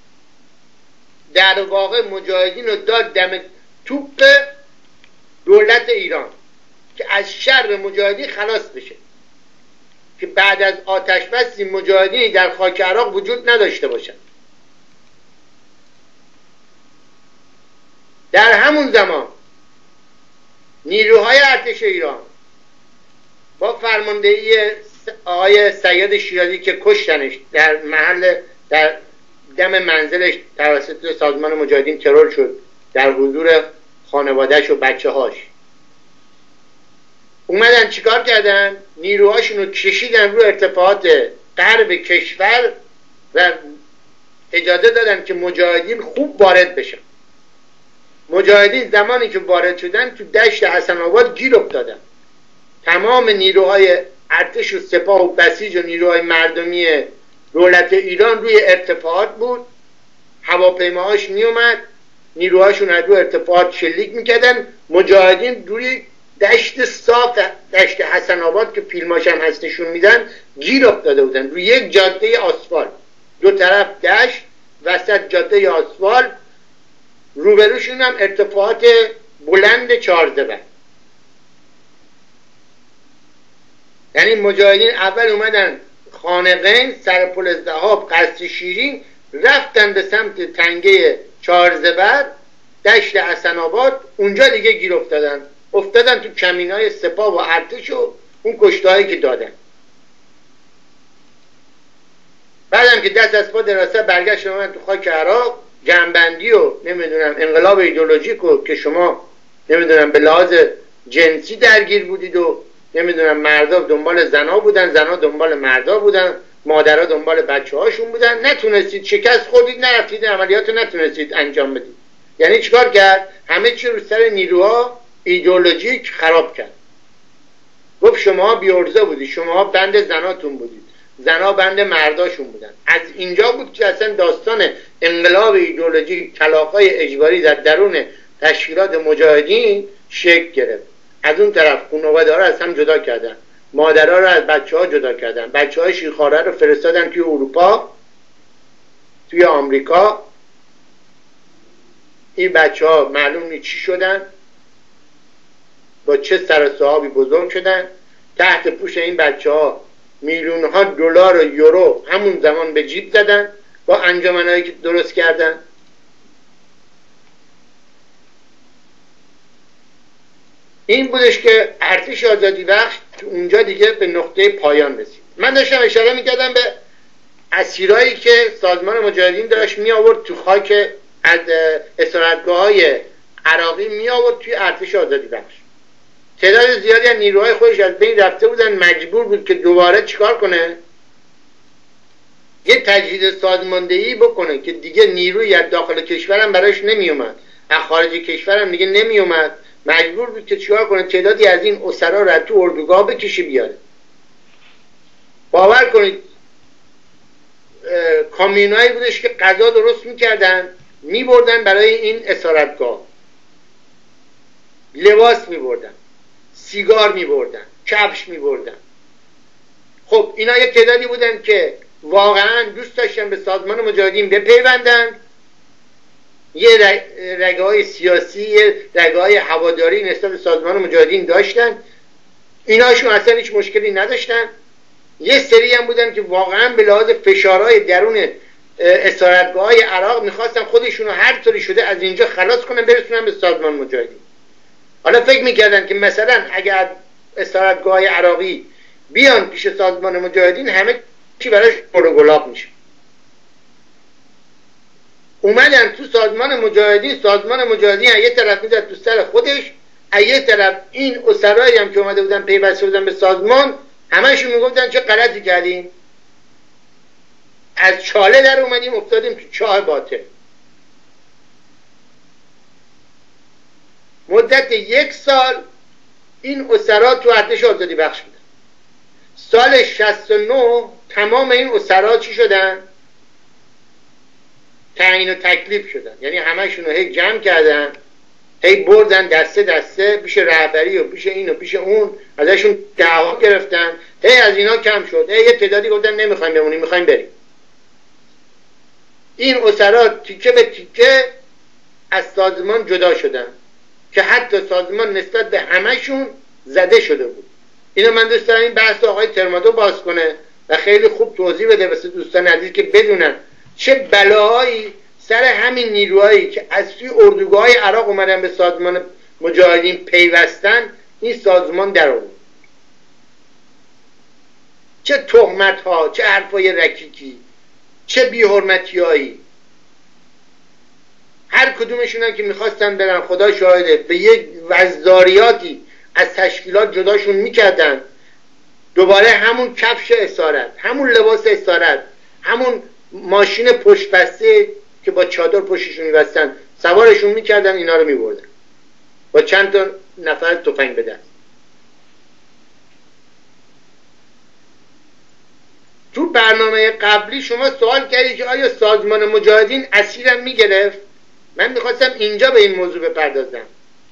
در واقع مجاهدین رو داد دم توپ دولت ایران که از شر مجاهدین خلاص بشه، که بعد از آتش بس مجاهدینی در خاک عراق وجود نداشته باشن. در همون زمان نیروهای ارتش ایران با فرماندهی آقای سید شیرازی که کشتنش در دم منزلش توسط سازمان مجاهدین ترور شد در حضور خانوادهش و بچه هاش. اومدن چیکار کردن؟ نیروهاشون رو کشیدن رو ارتفاعات غرب کشور و اجازه دادن که مجاهدین خوب وارد بشن. مجاهدین زمانی که وارد شدن تو دشت حسن آباد گیر افتادن. تمام نیروهای ارتش و سپاه و بسیج و نیروهای مردمی دولت ایران روی ارتفاعات بود. هواپیماهاش می اومد، نیروهاشون از روی ارتفاعات شلیک میکردن. مجاهدین روی دشت صاف دشت حسن آباد که فیلماش هم هست نشون میدن گیر افتاده بودن روی یک جاده آسفالت، دو طرف دشت، وسط جاده آسفالت، روبروشون هم ارتفاعات بلند 4 زبر. یعنی مجاهدین اول اومدن خانقین، سر پل الذهاب، قصر شیرین، رفتن به سمت تنگه 4 زبر، دشت حسن آباد. اونجا دیگه گیر افتادن تو کمینای سپاه و ارتش و اون کشتهایی که دادن. بعدم که دست از پا دراسه برگشت اومدن تو خاک عراق، جنبندی و نمیدونم انقلاب ایدئولوژیک و که شما نمیدونم به لحاظ جنسی درگیر بودید و نمیدونم مردا دنبال زنا بودن، زنا دنبال مردا بودن، مادرها دنبال بچه هاشون بودن، نتونستید، شکست خوردید، نرفتید عملیات نتونستید انجام بدید. یعنی چیکار کرد؟ همه چی رو سر نیروها ایدئولوژیک خراب کرد. گفت شما بی‌عرضه بودید، شما بند زناتون بودید، زنا بند مرداشون بودن. از اینجا بود که اصلا داستان انقلاب ایدئولوژیک، کلاغ‌های اجباری در درون تشکیلات مجاهدین شکل گرفت. از اون طرف خانواده‌ها رو از هم جدا کردن، مادرها رو از بچه‌ها جدا کردن، بچه‌های شیرخواره رو فرستادن توی اروپا، توی آمریکا. این بچه‌ها معلوم نیست چی شدن، با چه سر و صحابی بزرگ شدن. تحت پوش این بچه‌ها میلیون‌ها دلار و یورو همون زمان به جیب زدن با انجمنایی که درست کردن. این بودش که ارتش آزادی بخش اونجا دیگه به نقطه پایان رسید. من داشتم اشاره میکردم به اسیرایی که سازمان مجاهدین داشت می آورد تو خاک از اسارتگاه‌های عراقی می آورد توی ارتش آزادی بخش. تعداد زیادی از نیروهای خودش از بین رفته بودن، مجبور بود که دوباره چیکار کنه؟ یه تجدید سازماندهی بکنه که دیگه نیروی از داخل کشورم براش نمی اومد، از خارج کشورم دیگه نمی اومد. مجبور بود که چیکار کنه؟ تعدادی از این اسرا رو تو اردوگاه بکشه بیاره. باور کنید کامیونایی بودش که غذا درست میکردن میبردن برای این اسارتگاه، لباس میبردن، سیگار میبردن، کفش میبردن. خب اینا یک تعدادی بودن که واقعا دوست داشتن به سازمان مجاهدین بپیوندن، یه رگه های سیاسی، یه رگه های هواداری نسبت به سازمان مجاهدین داشتن، ایناشون اصلا هیچ مشکلی نداشتن. یه سری هم بودن که واقعا به لحاظ فشارهای درون اسارتگاه های عراق میخواستن خودشون رو هر طوری شده از اینجا خلاص کنن برسونن به سازمان مجاهدین. حالا فکر میکردن که مثلا اگر اسارتگاه های عراقی بیان پیش سازمان مجاهدین همه چی براش گلاب میشه. اومدن تو سازمان مجاهدین یه طرف میزد تو سر خودش، یه طرف این اسرایی هم که اومده بودن پیوسته بودن به سازمان همه‌شون میگفتن چه غلطی کردیم، از چاله در اومدیم افتادیم تو چاه باطل. مدت 1 سال این اسرا تو ارتش آزادی بخش بودن. سال 69 تمام این اسرا چی شدن؟ تعیین و تکلیف شدن. یعنی همه‌شون رو هی جمع کردن، هی بردن دسته دسته پیش رهبری و پیش این و پیش اون، ازشون دعوا گرفتن. هی از اینا کم شد، هی یه تعدادی گفتن نمیخوایم بمونیم، میخوایم بریم. این اسرا تیکه به تیکه از سازمان جدا شدن که حتی سازمان نسبت به همه‌شون زده شده بود. اینو من دوست دارم این بحث آقای ترمادو باز کنه و خیلی خوب توضیح بده واسه دوستان عزیز که بدونن چه بلاهایی سر همین نیروهایی که از توی اردوگاه عراق اومدن به سازمان مجاهدین پیوستن این سازمان در آورد. چه تهمت ها، چه حرفای رکیکی، چه بی‌حرمتی هایی. هر کدومشون که میخواستن برن، خدا شاهده، به یک وزداریاتی از تشکیلات جداشون میکردن، دوباره همون کفش اسارت، همون لباس اسارت، همون ماشین پشت بسته که با چادر پشتشون میبستن سوارشون میکردن، اینا رو میبردن با چند تا نفر تفنگ به دست. تو برنامه قبلی شما سوال کردید که آیا سازمان مجاهدین اسیرم میگرفت؟ من میخواستم اینجا به این موضوع بپردازم.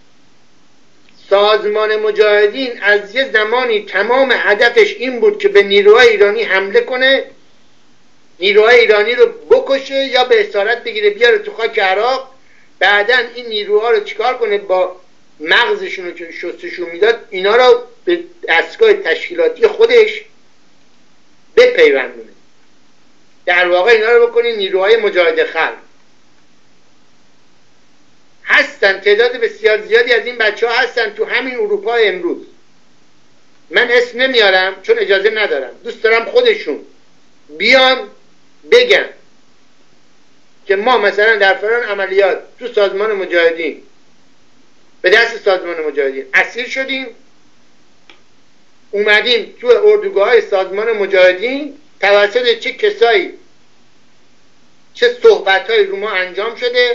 سازمان مجاهدین از یه زمانی تمام هدفش این بود که به نیروهای ایرانی حمله کنه، نیروهای ایرانی رو بکشه یا به اسارت بگیره بیاره تو خاک عراق، بعداً این نیروها رو چیکار کنه، با مغزشون رو که شستشون میداد اینا رو به دستگاه تشکیلاتی خودش بپیوندونه، در واقع اینا رو بکنین نیروهای مجاهد خلق. هستن تعداد بسیار زیادی از این بچه ها هستن تو همین اروپا امروز، من اسم نمیارم چون اجازه ندارم، دوست دارم خودشون بیان بگن که ما مثلا در فلان عملیات تو سازمان مجاهدین به دست سازمان مجاهدین اسیر شدیم، اومدیم تو اردوگاه های سازمان مجاهدین توسط چه کسایی چه صحبت‌هایی رو ما انجام شده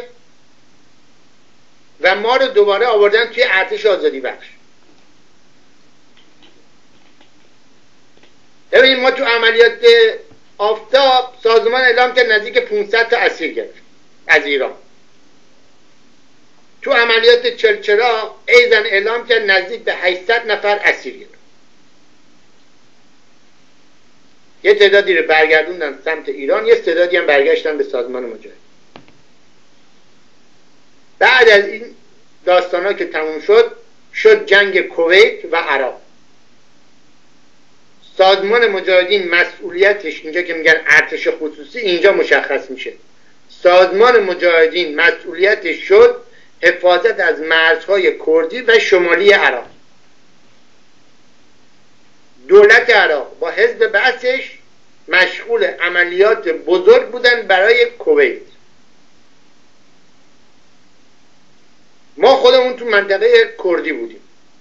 و ما رو دوباره آوردن توی ارتش آزادی بخش. ببینید ما تو عملیات آفتاب سازمان اعلام کرد نزدیک 500 تا اسیر گرفت از ایران. تو عملیات چلچرا ایزن اعلام کرد نزدیک به 800 نفر اسیر گرفت. یه تعدادی رو برگردوندن سمت ایران، یه تعدادی هم برگشتن به سازمان مجاهد. بعد از این داستانا که تموم شد جنگ کویت و عراق. سازمان مجاهدین مسئولیتش اینجا که میگن ارتش خصوصی اینجا مشخص میشه. سازمان مجاهدین مسئولیتش شد حفاظت از مرزهای کردی و شمالی عراق. دولت عراق با حزب بعثش مشغول عملیات بزرگ بودن برای کویت. ما خودمون تو منطقه کردی بودیم.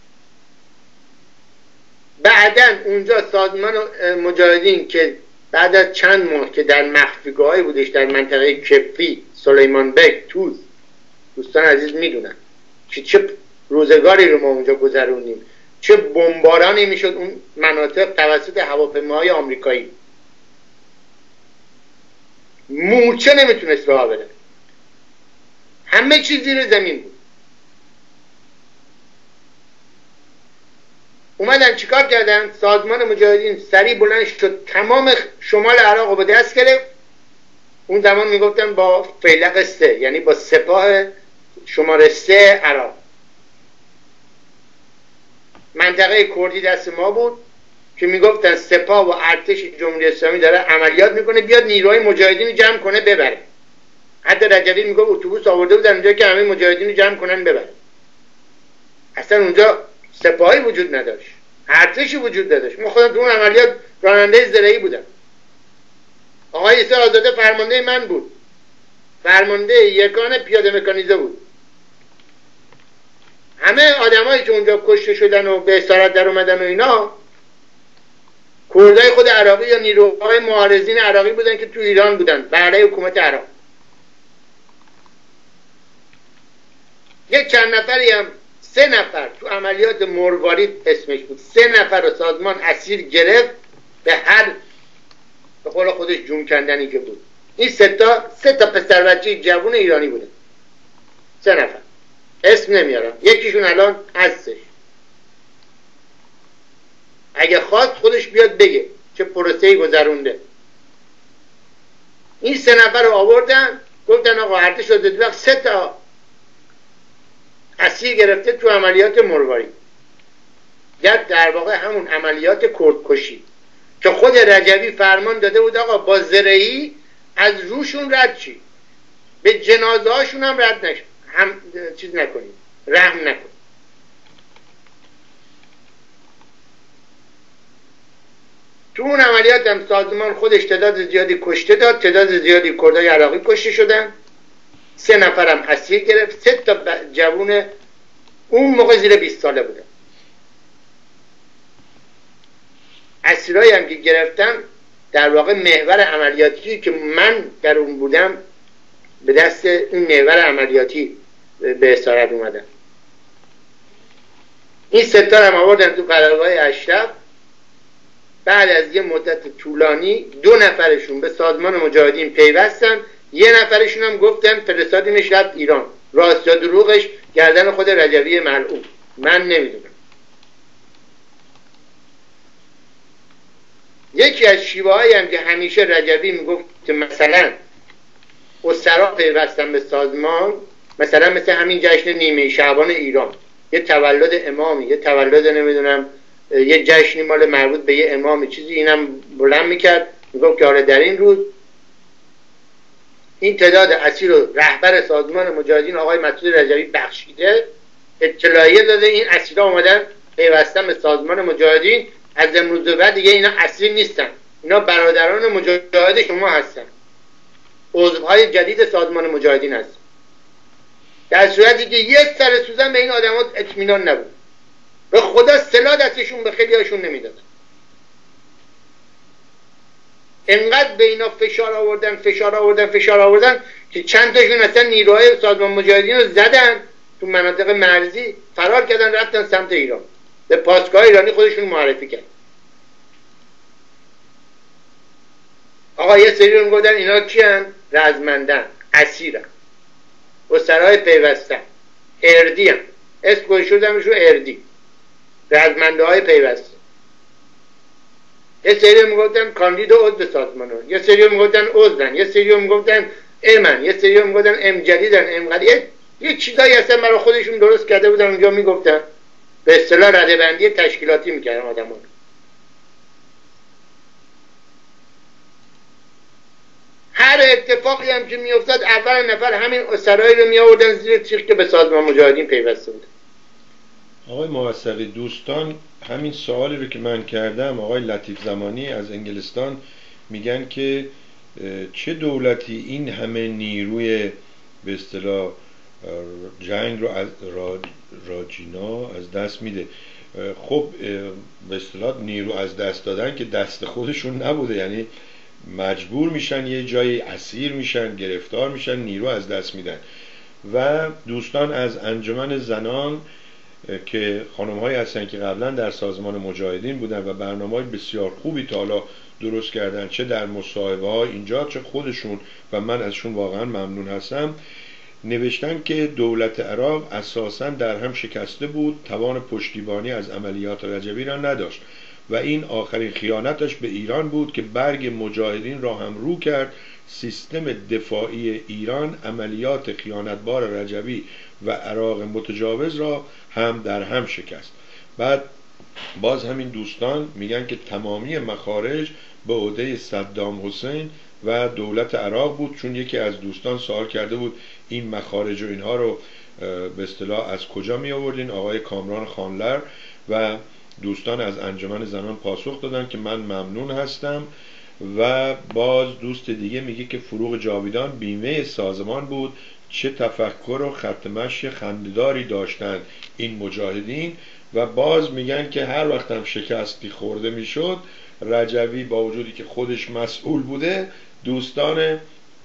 بعداً اونجا سازمان مجاهدین که بعد از چند ماه که در مخفیگاهی بودش در منطقه کفی، سلیمان بک، توز، دوستان عزیز میدونن که چه روزگاری رو ما اونجا گذروندیم، چه بمبارانی میشد اون مناطق توسط هواپیماهای آمریکایی. مورچه نمیتونست راه بره، همه چیز زیر زمین بود. اومدن چیکار کردن؟ سازمان مجاهدین سریع بلند شد تمام شمال عراق رو به دست گرفت. اون زمان میگفتن با فیلق 3، یعنی با سپاه شماره 3 عراق. منطقه کردی دست ما بود که میگفتن سپاه و ارتش جمهوری اسلامی داره عملیات میکنه، بیاد نیروهای مجاهدین رو جمع کنه ببره. حتی رجبی میگه اتوبوس آورده بودن اونجا که همه مجاهدین رو جمع کنن ببره. اصلا اونجا سپاهی وجود نداشت، ارتشی وجود نداشت. ما خودم تو اون عملیات راننده زرهی بودم. آقای عیسی آزاده فرمانده من بود، فرمانده یگان پیاده مکانیزه بود. همه آدمایی که اونجا کشته شدن و به اسارت در اومدن و اینا کردای خود عراقی یا نیروهای معارضین عراقی بودن که تو ایران بودن برای حکومت عراق. یک چند نفری هم 3 نفر تو عملیات مروارید اسمش بود، 3 نفر رو سازمان اسیر گرفت، به هر به قول خودش جون کندنی که بود. این 3 تا پسر بچه جوون ایرانی بودن، 3 نفر اسم نمیارم، یکیشون الان هستش، اگه خواست خودش بیاد بگه چه پروسه‌ای گذرونده. این 3 نفر رو آوردن گفتن آقا ارتش آزادی بخش 3 تا اسیر گرفته تو عملیات مروارید، در واقع همون عملیات کردکشی که خود رجبی فرمان داده بود آقا با زرهی از روشون رد چی، به جنازه هاشون هم رد نشد، هم چیز نکنید، رحم نکنید. تو اون عملیات هم سازمان خودش تعداد زیادی کشته داد، تعداد زیادی کردای عراقی کشته شدن. 3 نفرم اسیر گرفت. 3 تا جوون اون موقع زیر 20 ساله بودن. اسیرایی هم که گرفتم در واقع محور عملیاتی که من در اون بودم به دست این محور عملیاتی به اسارت اومدن. این 3 تا هم آوردن تو قرارگاه اشرف. بعد از یه مدت طولانی 2 نفرشون به سازمان مجاهدین پیوستن، 1 نفرشون هم گفتن فرستادیمش رفت ایران. راست یا دروغش گردن خود رجوی ملعون، من نمیدونم. یکی از شیوه هایی هم که همیشه رجوی میگفت که مثلا اسرا پیوستن به سازمان، مثل همین جشن نیمه شعبان ایران، یه تولد امامی، یه تولد نمیدونم یه جشنی مال مربوط به یه امامی چیزی، اینم بلند میکرد میگفت که آره در این روز این تعداد اسیر رو رهبر سازمان مجاهدین آقای مسعود رجوی بخشیده، اطلاعیه داده، این اسیرها اومدن پیوستن به سازمان مجاهدین، از امروز به بعد دیگه اینا اسیر نیستن، اینا برادران مجاهد شما هستن، عضوهای جدید سازمان مجاهدین هستن. در صورتی که یه سر سوزن به این آدمات اطمینان نبود، به خدا سلاح دستشون به خیلی هاشون نمیدادن. انقدر به اینا فشار آوردن که چند تاشون اصلا نیروهای سازمان مجاهدین رو زدن تو مناطق مرزی، فرار کردن رفتن سمت ایران، به پاسگاه ایرانی خودشون معرفی کرد. آقا یه سری رو میگفتن اینا کیان؟ رزمندن، اسیرن، اسرای پیوستن، اردی هم اسم گوشودمشون اردی، رزمنده های پیوسته. یه سری میگفتن کاندید عضو سازمان، یه سری میگفتن عضوان، یه سری میگفتن امن، یه سری میگفتن ام جدیدن، ام قدیم، یه چیزایی اصلا برای خودشون درست کرده بودن اونجا میگفتن، به اصطلاح رده‌بندی تشکیلاتی میکردن آدمون. هر اتفاقی هم که میافتاد اول نفر همین اسرایی رو میآوردن زیر تیغ که به سازمان مجاهدین پیوسته بود. آقای موثقی، دوستان همین سوالی رو که من کردم، آقای لطیف زمانی از انگلستان میگن که چه دولتی این همه نیروی به اصطلاح جنگ رو از راجینا از دست میده. خب به اصطلاح نیرو از دست دادن که دست خودشون نبوده، یعنی مجبور میشن یه جایی اسیر میشن، گرفتار میشن، نیرو از دست میدن. و دوستان از انجمن زنان که خانم‌هایی هستن که قبلا در سازمان مجاهدین بودن و برنامه‌های بسیار خوبی تا حالا درست کردن، چه در مصاحبه‌ها اینجا چه خودشون، و من ازشون واقعا ممنون هستم، نوشتن که دولت عراق اساساً در هم شکسته بود، توان پشتیبانی از عملیات رجوی را نداشت و این آخرین خیانتش به ایران بود که برگ مجاهدین را هم رو کرد. سیستم دفاعی ایران عملیات خیانتبار رجوی و عراق متجاوز را هم در هم شکست. بعد باز همین دوستان میگن که تمامی مخارج به عهده صدام حسین و دولت عراق بود، چون یکی از دوستان سوال کرده بود این مخارج و اینها رو به اصطلاح از کجا می آوردین، آقای کامران خانلر و دوستان از انجمن زنان پاسخ دادن که من ممنون هستم. و باز دوست دیگه میگه که فروغ جاویدان بیمه سازمان بود، چه تفکر و خط مشی خنده‌داری داشتن این مجاهدین. و باز میگن که هر وقت هم شکستی خورده میشد، رجوی با وجودی که خودش مسئول بوده، دوستان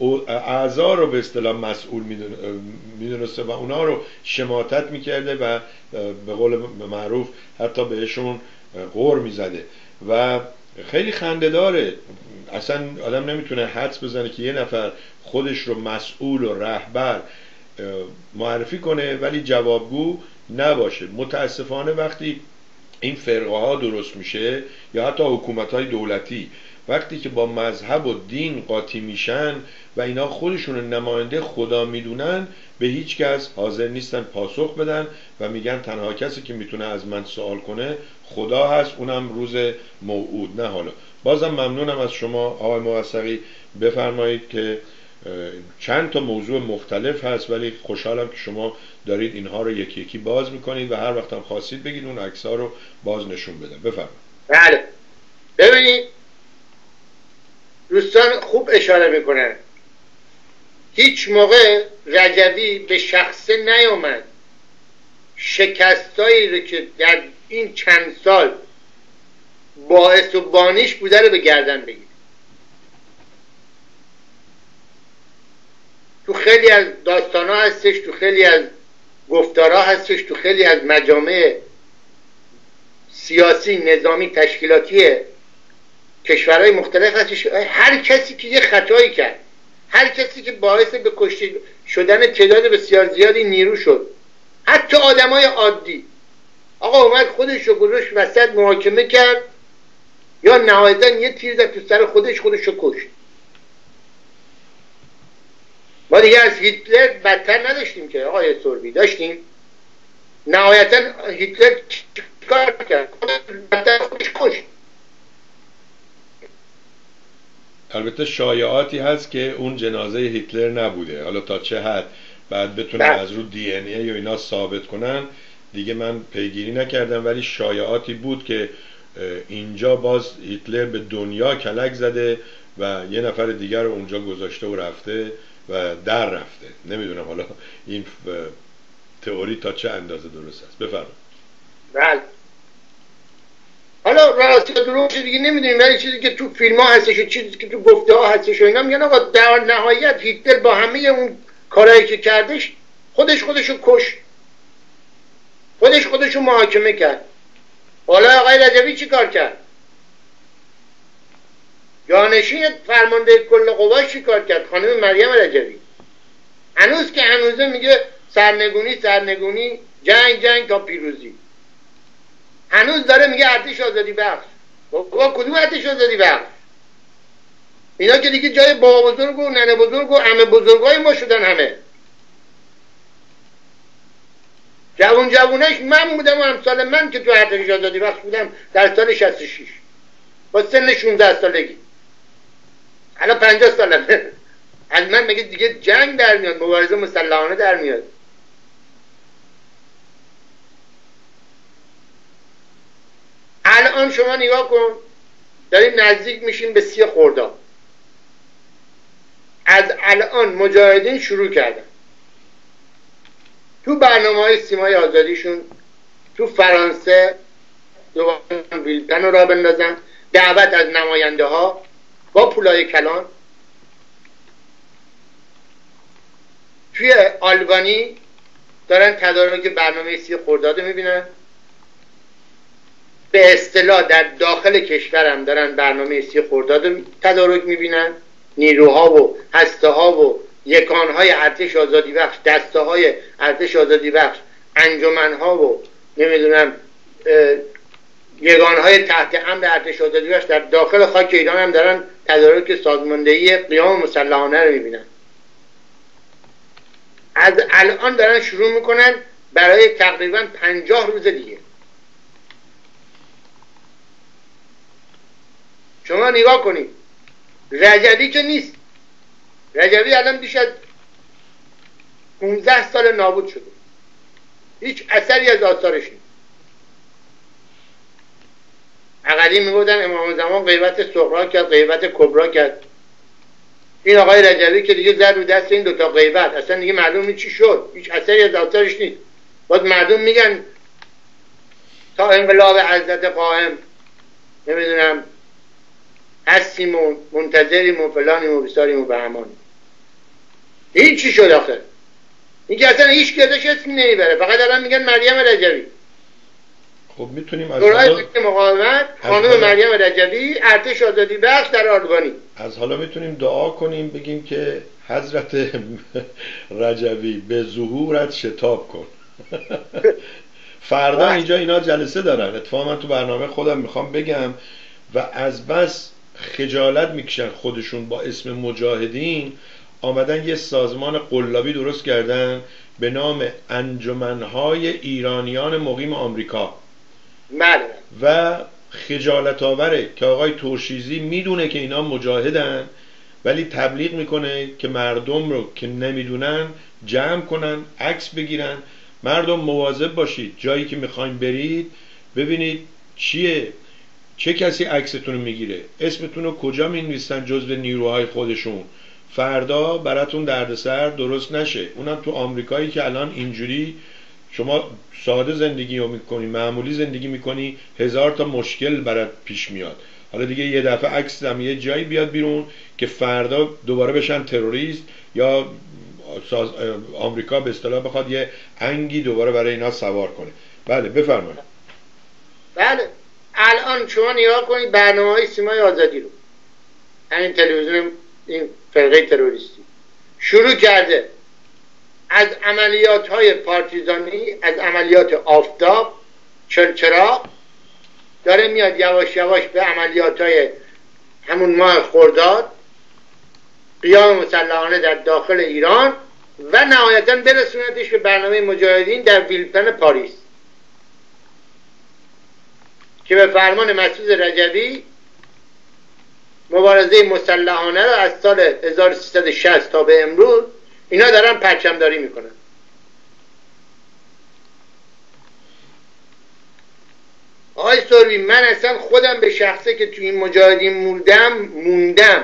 اعضا رو به اصطلاح مسئول میدونسته و اونا رو شماتت میکرده و به قول معروف حتی بهشون غر میزده و خیلی خنده داره. اصلا آدم نمیتونه حدس بزنه که یه نفر خودش رو مسئول و رهبر معرفی کنه ولی جوابگو نباشه. متاسفانه وقتی این فرقه ها درست میشه یا حتی حکومت های دولتی وقتی که با مذهب و دین قاطی میشن و اینا خودشون نماینده خدا میدونن، به هیچ کس حاضر نیستن پاسخ بدن و میگن تنها کسی که میتونه از من سوال کنه خدا هست، اونم روز موعود، نه حالا. بازم ممنونم از شما آقای موثقی. بفرمایید که چند تا موضوع مختلف هست ولی خوشحالم که شما دارید اینها رو یکی یکی باز میکنید و هر وقت هم خواستید بگید اون عکس‌ها رو باز نشون بدم. بفرمایید. بله، ببینید دوستان خوب اشاره میکنن هیچ موقع رجوی به شخصه نیامد شکستایی رو که در این چند سال باعث و بانیش بوده رو به گردن بگیره. تو خیلی از داستان‌ها هستش، تو خیلی از گفتارها هستش، تو خیلی از مجامع سیاسی، نظامی، تشکیلاتی کشورهای مختلف هستش. هر کسی که یه خطایی کرد، هر کسی که باعث به کشته شدن تعداد بسیار زیادی نیرو شد، حتی آدمای عادی، آقا اومد خودش رو گذاشت وسط محاکمه کرد یا نهایتاً یه تیر زد تو سر خودش رو کشت. ما دیگه از هیتلر بدتر نداشتیم که آقای سربی، داشتیم. نهایتاً هیتلر چیکار کرد؟ خودش کشت. البته شایعاتی هست که اون جنازه هیتلر نبوده، حالا تا چه حد بعد بتونن از رو دی ان ای یا اینا ثابت کنن دیگه من پیگیری نکردم، ولی شایعاتی بود که اینجا باز هیتلر به دنیا کلک زده و یه نفر دیگر رو اونجا گذاشته و رفته و در رفته. نمیدونم حالا این تئوری تا چه اندازه درست است. بفرمایید. بله. حالا راست یا دروغ دیگه نمیدونیم، ولی چیزی که تو فیلم ها هستش و چیزی که تو گفته ها هستش و اینا میگن آقا در نهایت هیتلر با همه اون کارهایی که کردش خودشو کش، خودشو محاکمه کرد. حالا آقای رجوی چی کار کرد؟ جانشین فرمانده کل قواش چی کار کرد؟ خانم مریم رجوی هنوز که هنوزه میگه سرنگونی جنگ تا پیروزی. هنوز داره میگه ارتش آزادی بخش. بابا کدوم ارتش آزادی بخش؟ اینا که دیگه جای بابا بزرگ و ننه بزرگ و عمه بزرگای ما شدن همه. جوونش من بودم و امثال من که تو ارتش آزادی بخش بودم در سال 66 با سن 16 سالگی. الان 50 سالمه. از من میگه دیگه جنگ در میاد، مبارزه مسلحانه در میاد. الان شما نگاه کن، داریم نزدیک میشیم به 30 خرداد. از الان مجاهدین شروع کردن تو برنامه‌های سیمای آزادیشون تو فرانسه دوباره ویلتن رو راه بندازن، دعوت از نماینده ها با پولای کلان. توی آلبانی دارن تدارک برنامه 30 خرداد میبینن. به اصطلاح در داخل کشورم دارن برنامه 30 خرداد تدارک میبینن. نیروها و هسته ها و یکان های ارتش آزادی بخش، دسته های ارتش آزادی بخش، انجمن ها و نمیدونم یگان های تحت امر ارتش آزادی بخش در داخل خاک ایران هم دارن تدارک سازماندهی قیام مسلحانه رو میبینن. از الان دارن شروع میکنن برای تقریبا 50 روز دیگه. شما نگاه کنید، رجوی که نیست. رجوی الان بیش از 15 سال نابود شده، هیچ اثری از آثارش نیست. اقلی میگودن امام زمان غیبت صغرا کرد، غیبت کبرا کرد. این آقای رجوی که دیگه زد رو دست این دوتا غیبت، اصلا دیگه معلوم چی شد، هیچ اثری از آثارش نیست. باز مردم میگن تا انقلاب حضرت قائم نمیدونم هستیم و منتظریم و فلانیم و بساریم و بهمانیم. این چی شد آخر؟ این که اصلا هیچ کدش اسمی نمیبره، فقط الان میگن مریم رجوی. خب میتونیم از دورای مقاومت خانم مریم رجوی ارتش آزادی بخش در آلبانی. از حالا میتونیم دعا کنیم بگیم که حضرت رجوی به ظهورت شتاب کن. فردا اینجا اینا جلسه دارن، اتفاقا من تو برنامه خودم میخوام بگم و از بس خجالت میکشن خودشون با اسم مجاهدین آمدن یه سازمان قلابی درست کردن به نام انجمنهای ایرانیان مقیم آمریکا. بله. و خجالت آوره که آقای ترشیزی میدونه که اینا مجاهدن ولی تبلیغ میکنه که مردم رو که نمیدونن جمع کنن، عکس بگیرن. مردم مواظب باشید، جایی که میخواین برید ببینید چیه، چه کسی عکستون رو میگیره، اسمتون رو کجا مینویسن جزو نیروهای خودشون، فردا براتون دردسر درست نشه. اونم تو آمریکایی که الان اینجوری شما ساده زندگی رو میکنی، معمولی زندگی میکنی، 1000 تا مشکل برات پیش میاد. حالا دیگه یه دفعه عکس هم یه جایی بیاد بیرون که فردا دوباره بشن تروریست، یا آمریکا به اصطلاح بخواد یه انگی دوباره برای اینا سوار کنه. بله بفرمایید. بله الان شما نگاه کنید برنامه‌های سیمای آزادی رو، همین تلویزیون این فرقه تروریستی شروع کرده از عملیات‌های پارتیزانی، از عملیات آفتاب چراغ، داره میاد یواش یواش به عملیات‌های همون ماه خرداد، قیام مسلحانه در داخل ایران و نهایتاً برسوندش به برنامه مجاهدین در ویلپن پاریس که به فرمان مسعود رجبی مبارزه مسلحانه رو از سال 1360 تا به امروز اینا دارن پرچمداری میکنن. آقای سروی، من اصلا خودم به شخصه که تو این مجاهدین موندم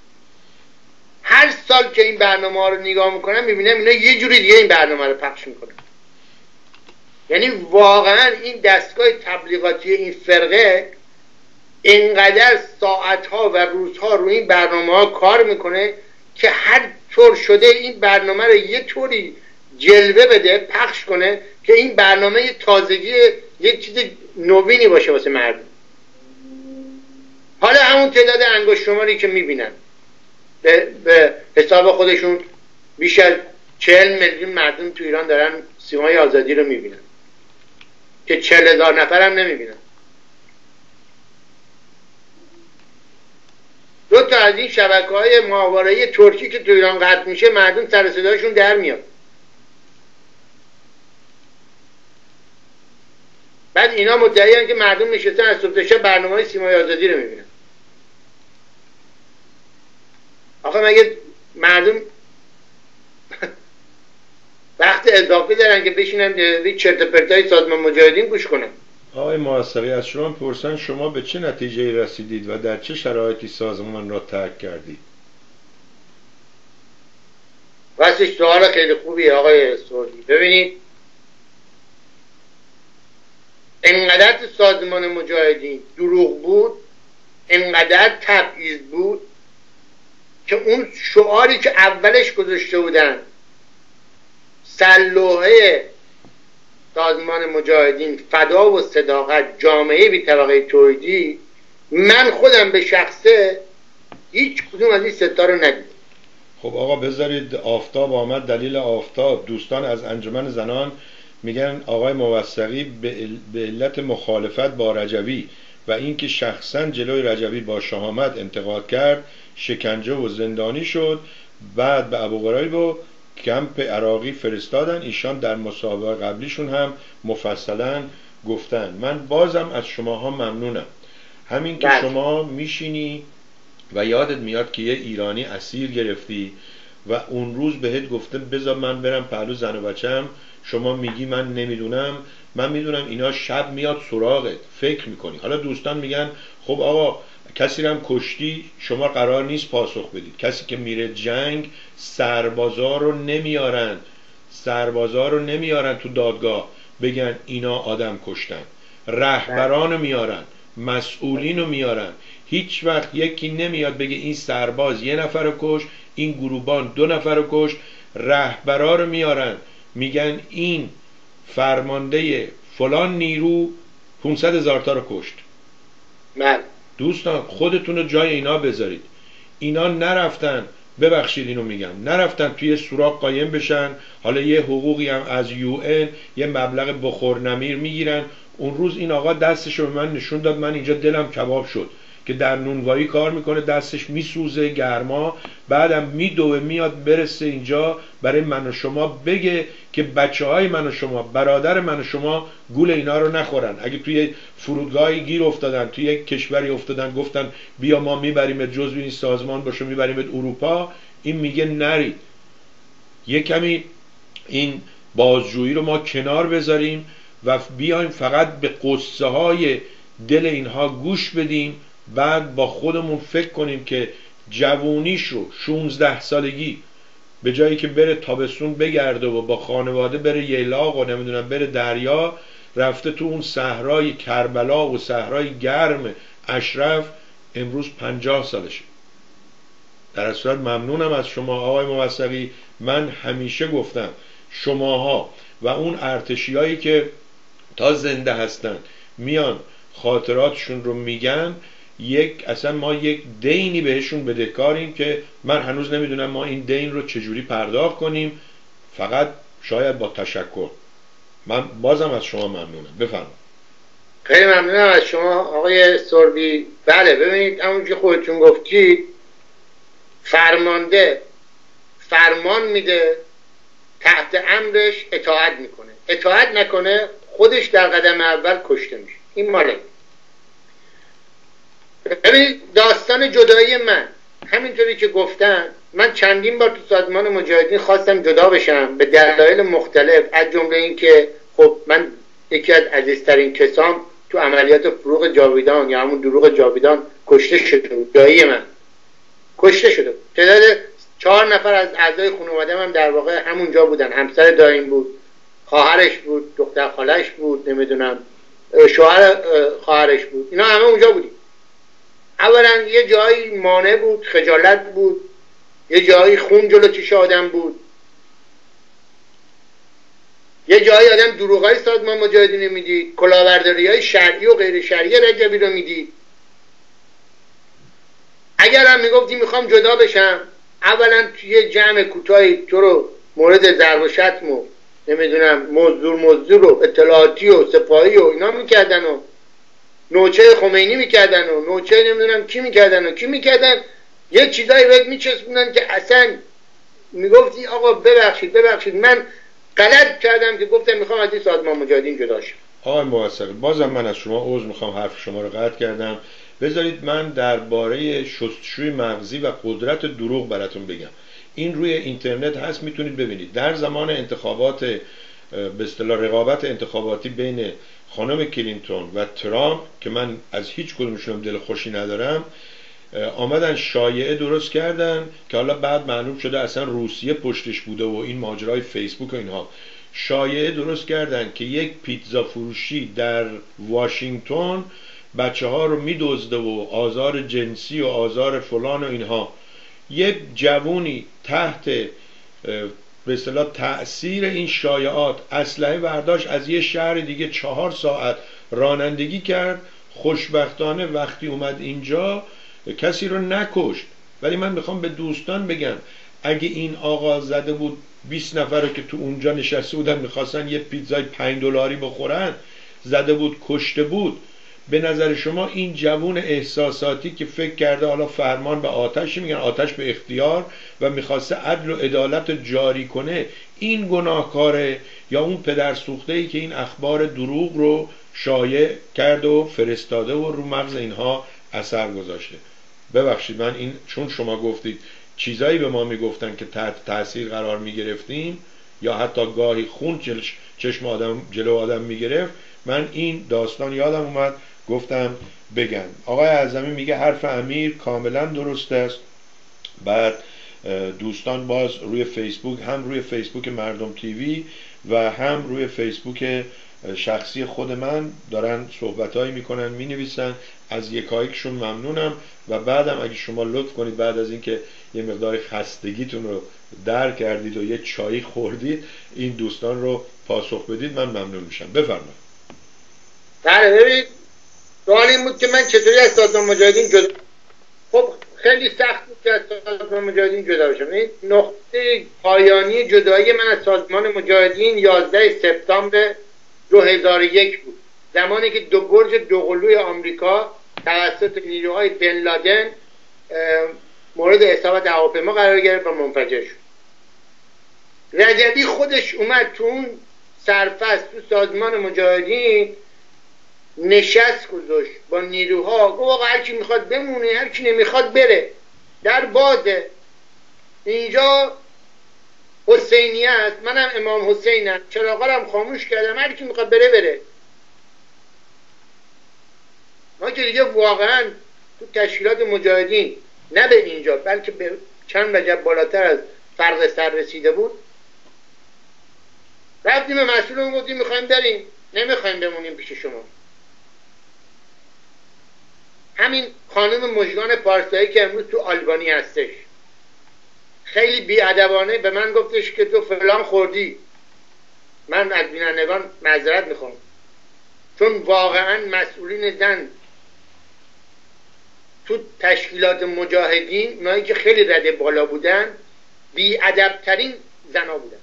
هر سال که این برنامه ها رو نگاه میکنم میبینم اینا یه جوری دیگه این برنامه رو پخش میکنن. یعنی واقعا این دستگاه تبلیغاتی این فرقه اینقدر ساعتها و روزها روی این برنامه ها کار میکنه که هر طور شده این برنامه رو یه طوری جلوه بده، پخش کنه که این برنامه یه تازگی، یه چیز نوینی باشه واسه مردم. حالا همون تعداد انگشت شماری که میبینن به حساب خودشون بیش از 40 میلیون مردم تو ایران دارن سیمای آزادی رو میبینن که 40,000 نفر هم نمیبینن. دو تا از این شبکه‌های ماهواره‌ای ترکی که تو ایران قطع میشه مردم سر صداشون در میاد. بعد اینا مدعیان که مردم نشستن از صبح تا شب برنامه‌های سیمای آزادی رو میبینن. آخه مگه مردم وقت اضافی دارن که بشینن به چرت و پرتای سازمان مجاهدین گوش کنن؟ آقای موثقی، از شما پرسن شما به چه نتیجه‌ای رسیدید و در چه شرایطی سازمان را ترک کردید؟ راستش سوال خیلی خوبیه آقای سعودی. ببینید انقدر سازمان مجاهدین دروغ بود، انقدر تبعیض بود که اون شعاری که اولش گذاشته بودن سلوحه سازمان مجاهدین فدا و صداقت، جامعه بی طبقه توحیدی، من خودم به شخصه هیچ کدوم از این ستا رو ندیدم. خب آقا بذارید آفتاب آمد، دلیل آفتاب. دوستان از انجمن زنان میگن آقای موثقی به علت مخالفت با رجوی و اینکه شخصا جلوی رجوی با شهامت انتقاد کرد شکنجه و زندانی شد. بعد به ابوغریب و کمپ عراقی فرستادن. ایشان در مسابقه قبلیشون هم مفصلا گفتن. من بازم از شماها ممنونم. همین که شما میشینی و یادت میاد که یه ایرانی اسیر گرفتی و اون روز بهت گفته بذار من برم پهلو زن و بچم، شما میگی من نمیدونم. من میدونم اینا شب میاد سراغت، فکر میکنی. حالا دوستان میگن خب آقا کسی رو هم کشتی، شما قرار نیست پاسخ بدید. کسی که میره جنگ سربازا رو نمیارن تو دادگاه بگن اینا آدم کشتن. رهبران رو میارن، مسئولین رو میارن. هیچ وقت یکی نمیاد بگه این سرباز 1 نفر رو کش، این گروبان 2 نفر رو کش. رهبرا رو میارن میگن این فرمانده فلان نیرو 500,000 تا رو کشت. دوستان خودتون رو جای اینا بذارید. اینا نرفتن، ببخشید اینو میگم، نرفتن توی سوراخ قایم بشن. حالا یه حقوقی هم از UN یه مبلغ بخور نمیر میگیرن. اون روز این آقا دستشو به من نشون داد، من اینجا دلم کباب شد که در نونوایی کار میکنه، دستش میسوزه گرما، بعدم میدوه میاد برسه اینجا برای من و شما بگه که بچه های من و شما، برادر من و شما گول اینا رو نخورن. اگه توی فرودگاهی گیر افتادن، توی یک کشوری افتادن، گفتن بیا ما میبریمت جزو این سازمان باشه، میبریمت اروپا، این میگه نرید. یه کمی این بازجویی رو ما کنار بذاریم و بیایم فقط به قصه های دل اینها گوش بدیم، بعد با خودمون فکر کنیم که جوونیش رو 16 سالگی به جایی که بره تابستون بگرده و با خانواده بره ییلاق و نمیدونم بره دریا، رفته تو اون صحرای کربلا و صحرای گرم اشرف، امروز 50 سالشه. در صورت ممنونم از شما آقای موثقی. من همیشه گفتم شماها و اون ارتشیایی که تا زنده هستن میان خاطراتشون رو میگن، اصلا ما یک دینی بهشون بدهکاریم که من هنوز نمیدونم ما این دین رو چجوری پرداخت کنیم، فقط شاید با تشکر. من بازم از شما ممنونم. بفرمایید. خیلی ممنونم از شما آقای سربی. بله ببینید همون که خودتون گفتید، فرمانده فرمان میده، تحت امرش اطاعت میکنه، اطاعت نکنه خودش در قدم اول کشته میشه. این ماله. ببینید داستان جدایی من همینطوری که گفتم، من چندین بار تو سازمان مجاهدین خواستم جدا بشم به دلایل مختلف، از جمله این که خب من یکی از عزیزترین کسام تو عملیات فروغ جاویدان یا همون دروغ جاویدان کشته شده بود. دایی من کشته شده بود. تعداد 4 نفر از اعضای خانواده‌ام هم در واقع همونجا بودن. همسر داییم بود، خواهرش بود، دختر خالش بود، نمیدونم شوهر خواهرش بود، اینا همه اونجا بودیم. اولا یه جایی مانع بود، خجالت بود، یه جایی خون جلو چش آدم بود، یه جایی آدم دروغای سازمان مجاهدین میدید، کلاهبرداری‌های شرعی و غیر شرعی رجبی رو میدید. اگر هم میگفتی میخوام جدا بشم، اولا توی جمع کوتاهی تو رو مورد ضرب و شتم و نمیدونم مزدور و اطلاعاتی و سپاهی و اینا میکردن و نوچه خمینی میکردن و نوچه نمیدونم کی میکردن، یه چیزایی بهت میچسبوندن که اصلا میگفتی آقا ببخشید من غلط کردم که گفتم میخوام از این سازمان مجاهدین جدا شم. آقای موثقی بازم من از شما عذر میخوام حرف شما رو قطع کردم. بذارید من درباره شستشوی مغزی و قدرت دروغ براتون بگم. این روی اینترنت هست، میتونید ببینید. در زمان انتخابات به اصطلاح رقابت انتخاباتی بین خانم کلینتون و ترامپ که من از هیچ کدومشون دل خوشی ندارم، آمدن شایعه درست کردن که حالا بعد معلوم شده اصلا روسیه پشتش بوده و این ماجرای فیسبوک و اینها. شایعه درست کردن که یک پیتزا فروشی در واشنگتن بچه ها رو میدزده و آزار جنسی و آزار فلان و اینها. یک جوونی تحت به اصطلاح تأثیر این شایعات اسلحه برداشت، از یه شهر دیگه 4 ساعت رانندگی کرد. خوشبختانه وقتی اومد اینجا کسی رو نکشت. ولی من میخوام به دوستان بگم اگه این آقا زده بود 20 نفر رو که تو اونجا نشسته بودن میخواستن یه پیتزای $5 بخورن، زده بود کشته بود، به نظر شما این جوون احساساتی که فکر کرده حالا فرمان به آتش، میگن آتش به اختیار، و میخواسته عدل و عدالت جاری کنه، این گناهکاره یا اون پدر سوخته‌ای که این اخبار دروغ رو شایع کرده و فرستاده و رو مغز اینها اثر گذاشته؟ ببخشید من این چون شما گفتید چیزایی به ما میگفتن که تحت تاثیر قرار میگرفتیم یا حتی گاهی خون چشم آدم جلو آدم میگرفت، من این داستان یادم اومد گفتم بگم. آقای اعظمی میگه حرف امیر کاملا درست است. بعد دوستان باز روی فیسبوک، هم روی فیسبوک مردم تیوی و هم روی فیسبوک شخصی خود من دارن صحبتایی میکنن، مینویسن. از یکایکشون ممنونم و بعدم اگه شما لطف کنید بعد از اینکه یه مقدار خستگیتون رو در کردید و یه چایی خوردید این دوستان رو پاسخ بدید، من ممنون میشم. بفرمایید. بله ببینید سوال این بود که من چطوری از سازمان مجاهدین جدا. خب خیلی سخت بود که از سازمان مجاهدین جدا بشم. این نقطه پایانی جدایی من از سازمان مجاهدین 11 سپتامبر 2001 بود، زمانی که دو برج دوقلوی آمریکا توسط نیروهای بن لادن مورد اصابت هواپیما قرار گرفت و منفجر شد. رجبی خودش اومد تو اون سرفصل تو سازمان مجاهدین نشست گذاشت با نیروها، گفت آقا هر کی میخواد بمونه، هر کی نمیخواد بره، در بازه. اینجا حسینیه است، منم امام حسینم، چراغارم خاموش کردم، هر کی میخواد بره بره. ما که دیگه واقعا تو تشکیلات مجاهدین نه به اینجا بلکه به چند وجب بالاتر از فرق سر رسیده بود. رفتیم به مسئولمون گفتیم میخوایم بریم، نمیخوایم بمونیم پیش شما. همین خانم مژگان پارسایی که امروز تو آلبانی هستش خیلی بی‌ادبانه به من گفتش که تو فلان خوردی. من از بینندگان معذرت میخوام، چون واقعا مسئولین زن تو تشکیلات مجاهدین، اونایی که خیلی رده بالا بودن، بی‌ادب‌ترین زنا بودن.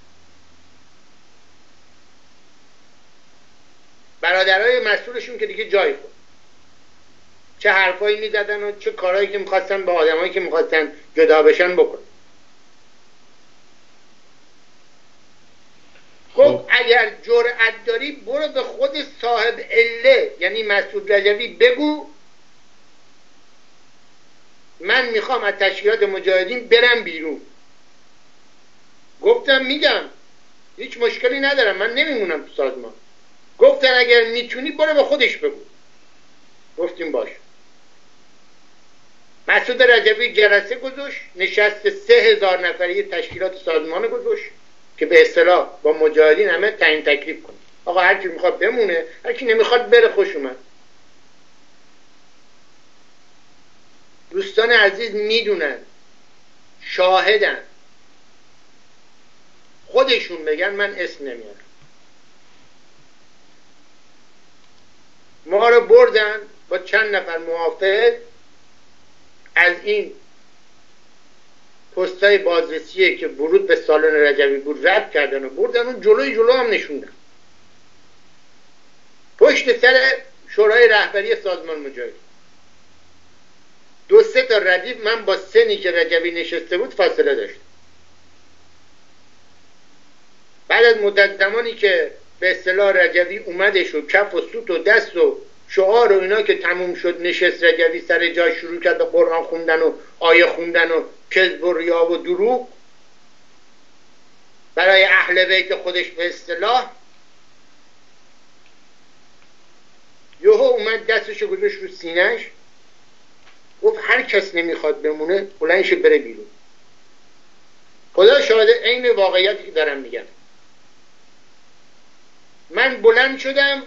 برادرای مسئولشون که دیگه جای خورد، چه حرفایی میزدن و چه کارهایی که میخواستن با آدمایی که میخواستن جدا بشن بکن. خب اگر جرأت داری برو به خود صاحب عله یعنی مسعود رجوی بگو من میخوام از تشکیلات مجاهدین برم بیرون. گفتم میگم هیچ مشکلی ندارم، من نمیمونم تو سازمان. گفتن اگر میتونی برو به خودش بگو. گفتیم باش. مسعود رجوی جلسه گذاشت، نشست 3000 نفری تشکیلات سازمان گذاشت که به اصطلاح با مجاهدین همه تعیین تکلیف کنه. آقا هر کی میخواد بمونه، هر کی نمیخواد بره، خوش اومد. دوستان عزیز میدونن، شاهدن، خودشون بگن، من اسم نمیارم. ما رو بردن با چند نفر محافظ از این پستای بازرسیه که ورود به سالن رجوی بود رد کردن و بردن و جلو هم نشوندن پشت سر شورای رهبری سازمان مجاهدین. 2-3 تا ردیف من با سنی که رجوی نشسته بود فاصله داشتم. بعد از مدت زمانی که به اصطلاح رجوی اومدش و کف و سوت و دست و شعار و اینا که تموم شد، نشست رجوی سر جای شروع کرد به قرآن خوندن و آیه خوندن و کذب و ریا و دروغ برای اهل بیت خودش به اصطلاح. یهو اومد دستشو گذاشت رو سینه‌اش، گفت هر کس نمیخواد بمونه بلند شه بره بیرون. خدا شاهد عین واقعیتی که دارم میگم. من بلند شدم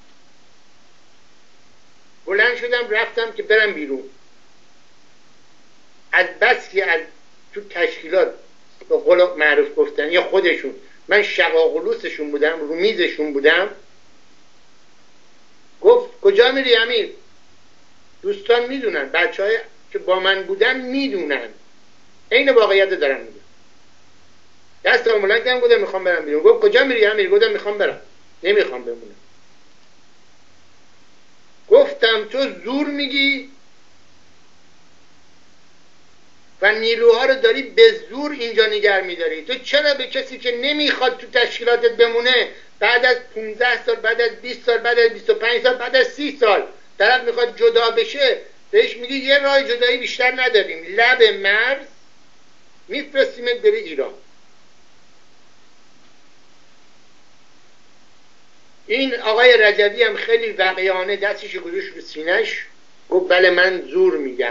رفتم که برم بیرون. از بس که از تو تشکیلات به قول معروف گفتن یا خودشون من شقاقلوسشون بودم، رومیزشون بودم. گفت کجا میری امیر؟ دوستان میدونن، بچهای که با من بودن میدونن، عین واقعیت دارم میگم. دستم بلند کردم گفتم میخوام برم بیرون. گفت کجا میری امیر؟ گفتم میخوام برم، نمیخوام بمونم. گفتم تو زور میگی و نیروها رو داری به زور اینجا نگه میداری. تو چرا به کسی که نمیخواد تو تشکیلاتت بمونه بعد از 15 سال، بعد از 20 سال، بعد از 25 سال، بعد از 30 سال طرف میخواد جدا بشه، بهش میگی یه راه جدایی بیشتر نداریم، لب مرز میفرستیمت بری ایران. این آقای رجوی هم خیلی واقعانه دستش گذاشت رو سینه‌اش، گفت بله من زور میگم.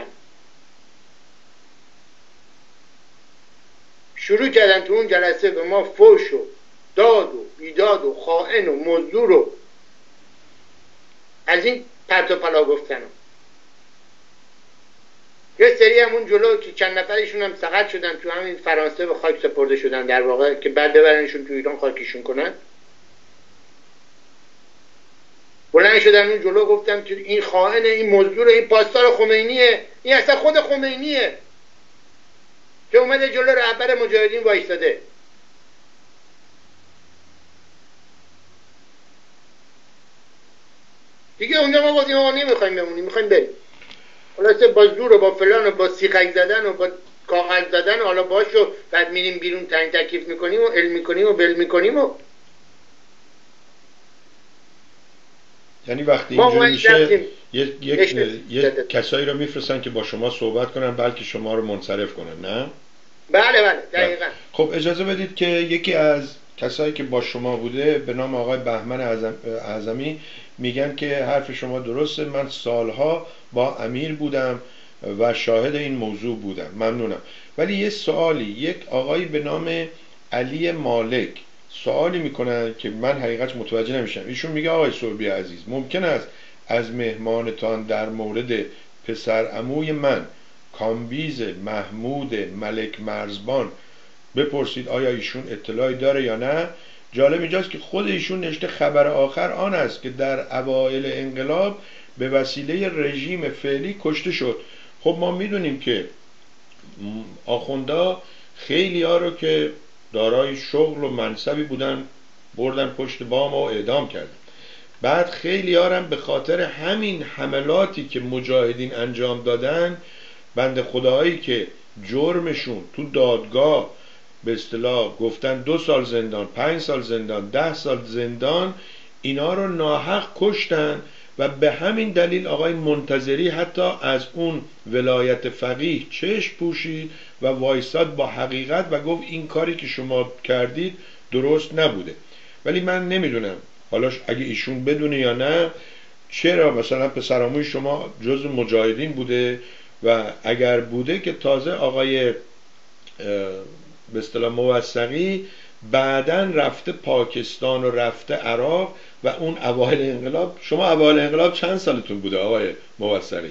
شروع کردن تو اون جلسه به ما فوش و داد و بیداد و خائن و مزدور و از این پرت و پلا گفتن. یه سری همون جلو که چند نفرشون هم سقط شدن تو همین فرانسه به خاک سپرده شدن در واقع، که بعد ببرنشون تو ایران خاکشون کنن. بلند شدن اون جلو گفتم که این خائن، این مزدور، این پاسدار خمینیه، این اصلا خود خمینیه که اومده جلو رهبر مجاهدین وایستاده. دیگه اونجا ما گفتیم ما نمیخوایم بمونیم، میخوایم بریم. خلاصه با زور و با فلان و با سیخک زدن و با کاغذ زدن و حالا باشو بعد میریم بیرون تعیین تکلیف میکنیم و علم میکنیم و بل میکنیم و یعنی وقتی اینجوری میشه یه کسایی رو میفرستن که با شما صحبت کنن بلکه شما رو منصرف کنن، نه؟ بله دقیقا. خب اجازه بدید که یکی از کسایی که با شما بوده به نام آقای بهمن اعظمی میگن که حرف شما درسته، من سالها با امیر بودم و شاهد این موضوع بودم. ممنونم. ولی یه سوالی، یک آقایی به نام علی مالک سوالی میکنن که من حقیقت متوجه نمیشم. ایشون میگه آقای سربی عزیز، ممکن است از مهمانتان در مورد پسر عموی من کامبیز محمود ملک مرزبان بپرسید آیا ایشون اطلاعی داره یا نه؟ جالب اینجاست که خود ایشون نوشته خبر آخر آن است که در اوایل انقلاب به وسیله رژیم فعلی کشته شد. خب ما میدونیم که آخوندا خیلی ها رو که دارای شغل و منصبی بودن بردن پشت بام و اعدام کردن. بعد خیلی ها هم به خاطر همین حملاتی که مجاهدین انجام دادن، بنده خداهایی که جرمشون تو دادگاه به اصطلاح گفتن 2 سال زندان، 5 سال زندان، 10 سال زندان، اینا رو ناحق کشتن. و به همین دلیل آقای منتظری حتی از اون ولایت فقیه چشم پوشید و وایساد با حقیقت و گفت این کاری که شما کردید درست نبوده. ولی من نمیدونم حالا اگه ایشون بدونه یا نه، چرا مثلا پسرعموی شما جز مجاهدین بوده و اگر بوده که تازه آقای به اصطلاح موثقی بعدن رفته پاکستان و رفته عراق و اون اوایل انقلاب. شما اوایل انقلاب چند سالتون بوده آقای موثقی؟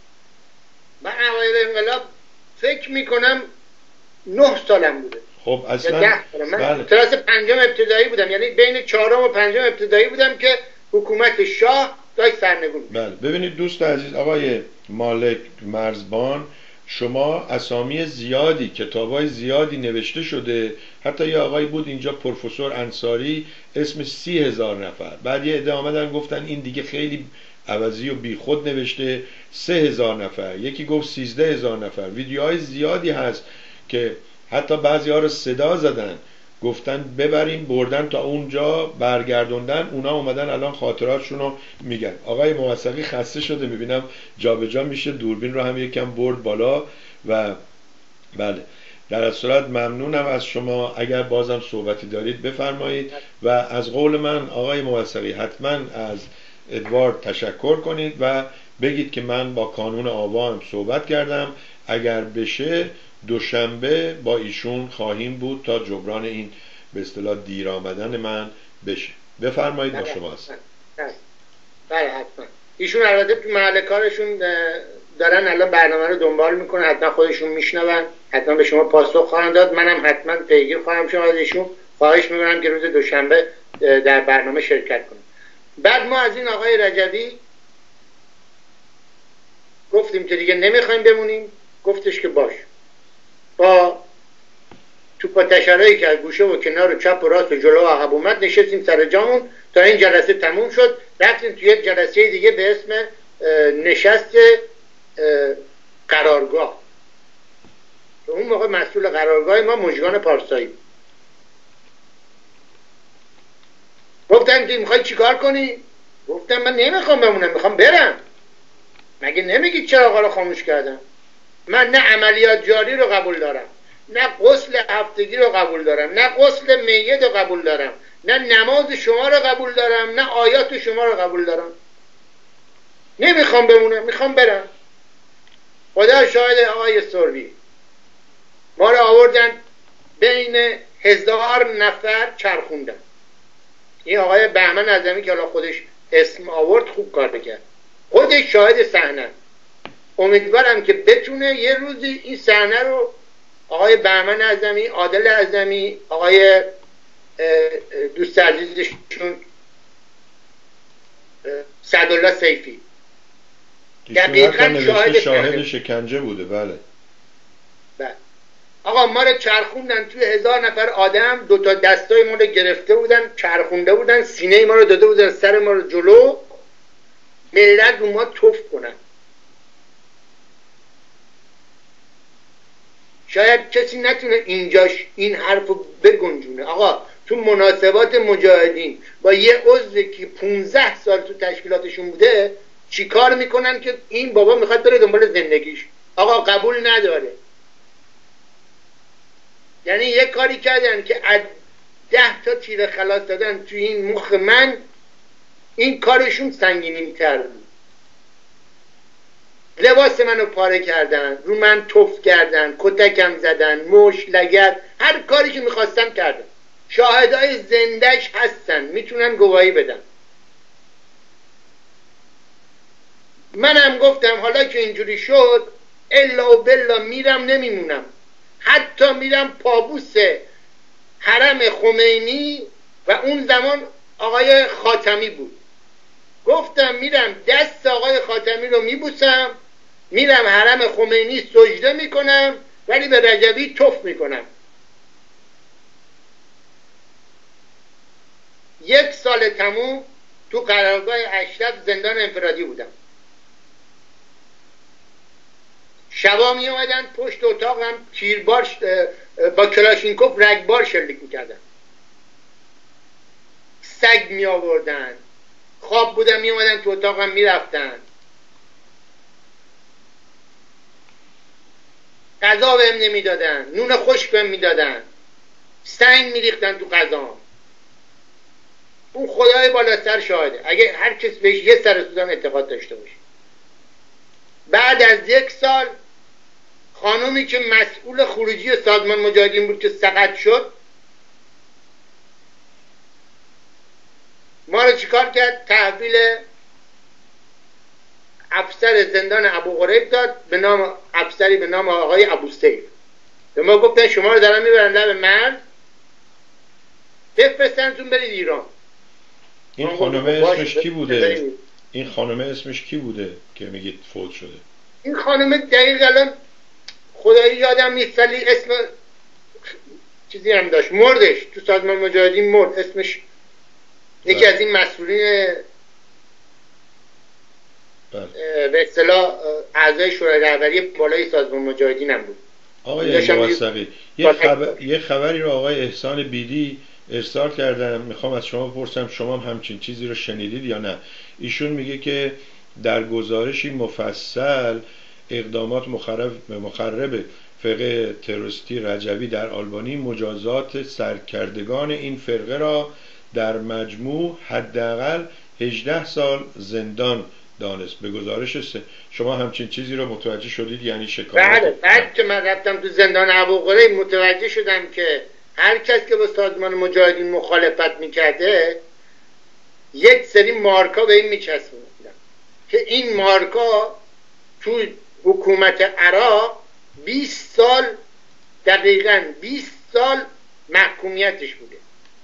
من اوایل انقلاب فکر میکنم 9 سالم بوده. خب اصلا من کلاس 5 ابتدایی بودم، یعنی بین 4 و 5 ابتدایی بودم که حکومت شاه داشت سرنگون. بله ببینید دوست عزیز آقای مالک مرزبان، شما اسامی زیادی، کتابای زیادی نوشته شده. حتی یه آقای بود اینجا پروفسور انصاری اسم 30,000 نفر، بعد یه عده آمدن گفتن این دیگه خیلی عوضی و بی خود نوشته 3,000 نفر، یکی گفت 13,000 نفر. ویدیوهای زیادی هست که حتی بعضی ها رو صدا زدن گفتن ببریم بردن تا اونجا برگردوندن، اونا اومدن الان خاطراتشون رو میگن. آقای موثقی خسته شده میبینم جابجا میشه، دوربین رو هم یکم برد بالا و بله در صورت ممنونم از شما. اگر بازم صحبتی دارید بفرمایید و از قول من آقای موثقی حتما از ادوارد تشکر کنید و بگید که من با کانون آوا هم صحبت کردم، اگر بشه دوشنبه با ایشون خواهیم بود تا جبران این به اصطلاح دیر آمدن من بشه. بفرمایید با شما هستم. بله حتما. ایشون البته تو محل کارشون دارن الان برنامه رو دنبال میکنن، حتما خودشون میشنون، حتما به شما پاسخ خواهند داد. منم حتما پیگیر خواهم شد از ایشون، خواهش میکنم که روز دوشنبه در برنامه شرکت کنیم. بعد ما از این آقای رجبی گفتیم که دیگه نمیخوایم بمونیم، گفتش که باش. با توپ‌تشرایی که از گوشه و کنار و چپ و راست و جلو و عقب اومد نشستیم سر جامون تا این جلسه تموم شد. رفتیم توی یک جلسه دیگه به اسم نشست قرارگاه. اون موقع مسئول قرارگاه ما مژگان پارسایی. گفتن که میخوای چیکار کنی؟ گفتم من نمیخوام بمونم، میخوام برم. مگه نمیگید چرا رو خاموش کردم؟ من نه عملیات جاری رو قبول دارم، نه غسل هفتگی رو قبول دارم، نه غسل میت رو قبول دارم، نه نماز شما رو قبول دارم، نه آیات شما رو قبول دارم. نمیخوام بمونم، میخوام برم. خدا شاهد آقای سربی، ما رو آوردن بین 1000 نفر چرخوندن. این آقای بهمن اعظمی که حالا خودش اسم آورد خوب کار کرد، خودش شاهد صحنه. امیدوارم که بتونه یه روزی این صحنه رو آقای بهمن اعظمی، عادل اعظمی، آقای دوست عزیزشون سعدالله سیفی دقیقاً شاهد شکنجه بوده. بله آقا ما رو چرخوندن توی 1000 نفر آدم، 2 تا دستای ما رو گرفته بودن، چرخونده بودن، سینه ما رو داده بودن، سر ما رو جلو، ملت رو ما توف کنن. شاید کسی نتونه اینجاش این حرف رو بگنجونه. آقا تو مناسبات مجاهدین با یه عضوی که 15 سال تو تشکیلاتشون بوده چی کار میکنن که این بابا میخواد بره دنبال زندگیش؟ آقا قبول نداره. یعنی یه کاری کردن که از 10 تا تیر خلاص دادن توی این مخ من، این کارشون سنگینی تر بود. لباس منو پاره کردن، رو من تف کردن، کتکم زدن، مش، لگد، هر کاری که میخواستم کردم. شاهدای زندهش هستن، میتونن گواهی بدن. منم گفتم حالا که اینجوری شد الا و بلا میرم نمیمونم، حتی میرم پابوس حرم خمینی و اون زمان آقای خاتمی بود. گفتم میرم دست آقای خاتمی رو میبوسم، میرم حرم خمینی سجده میکنم، ولی به رجبی تف میکنم. 1 سال تموم تو قرارگاه اشرف زندان انفرادی بودم. شبا می اومدن پشت اتاقم تیربار با کلاشینکوف رگبار شلیک میکردن، سگ می آوردن، خواب بودم می اومدن تو اتاقم میرفتن، غذا بهم نمیدادن، نون خشک بهم میدادن، سنگ میریختن تو غذام. اون خدای بالا سر شاهده، اگه هر کس بهش یه سر سوزن اعتقاد داشته باشه. بعد از 1 سال خانومی که مسئول خروجی سازمان مجاهدین بود که سقط شد، ما رو چیکار کرد؟ تحویل افسر زندان ابو غریب داد به نام افسری به نام آقای ابو سیف. به ما گفتن شما رو دارن میبرن لب مرز، بفرستنتون برید ایران. این خانمه اسمش کی بوده؟ این خانمه اسمش کی بوده که میگید فوت شده؟ این خانمه دقیق الان خدایی یادم نیست، ولی اسم چیزی هم داشت، مردش تو سازمان مجاهدین مرد. اسمش یکی از این مسئولین به اصطلاح اعضای شورای رهبری بالای سازمان مجاهدین هم بود. آقای موثقی، یه خبری رو آقای احسان بیدی ارسال کردم، میخوام از شما بپرسم شما هم همچین چیزی رو شنیدید یا نه؟ ایشون میگه که در گزارشی مفصل اقدامات مخرب فرقه تروریستی رجوی در آلبانی مجازات سرکردگان این فرقه را در مجموع حداقل 18 سال زندان دانست. به گزارش شما همچین چیزی رو متوجه شدید؟ یعنی شکایت؟ بله، بعد که من رفتم تو زندان ابو غریب متوجه شدم که هر کس که با سازمان مجاهدین مخالفت میکرده یک سری مارکا به این میچسبوندن که این مارکا تو حکومت عراق 20 سال، دقیقاً 20 سال محکومیتش بوده.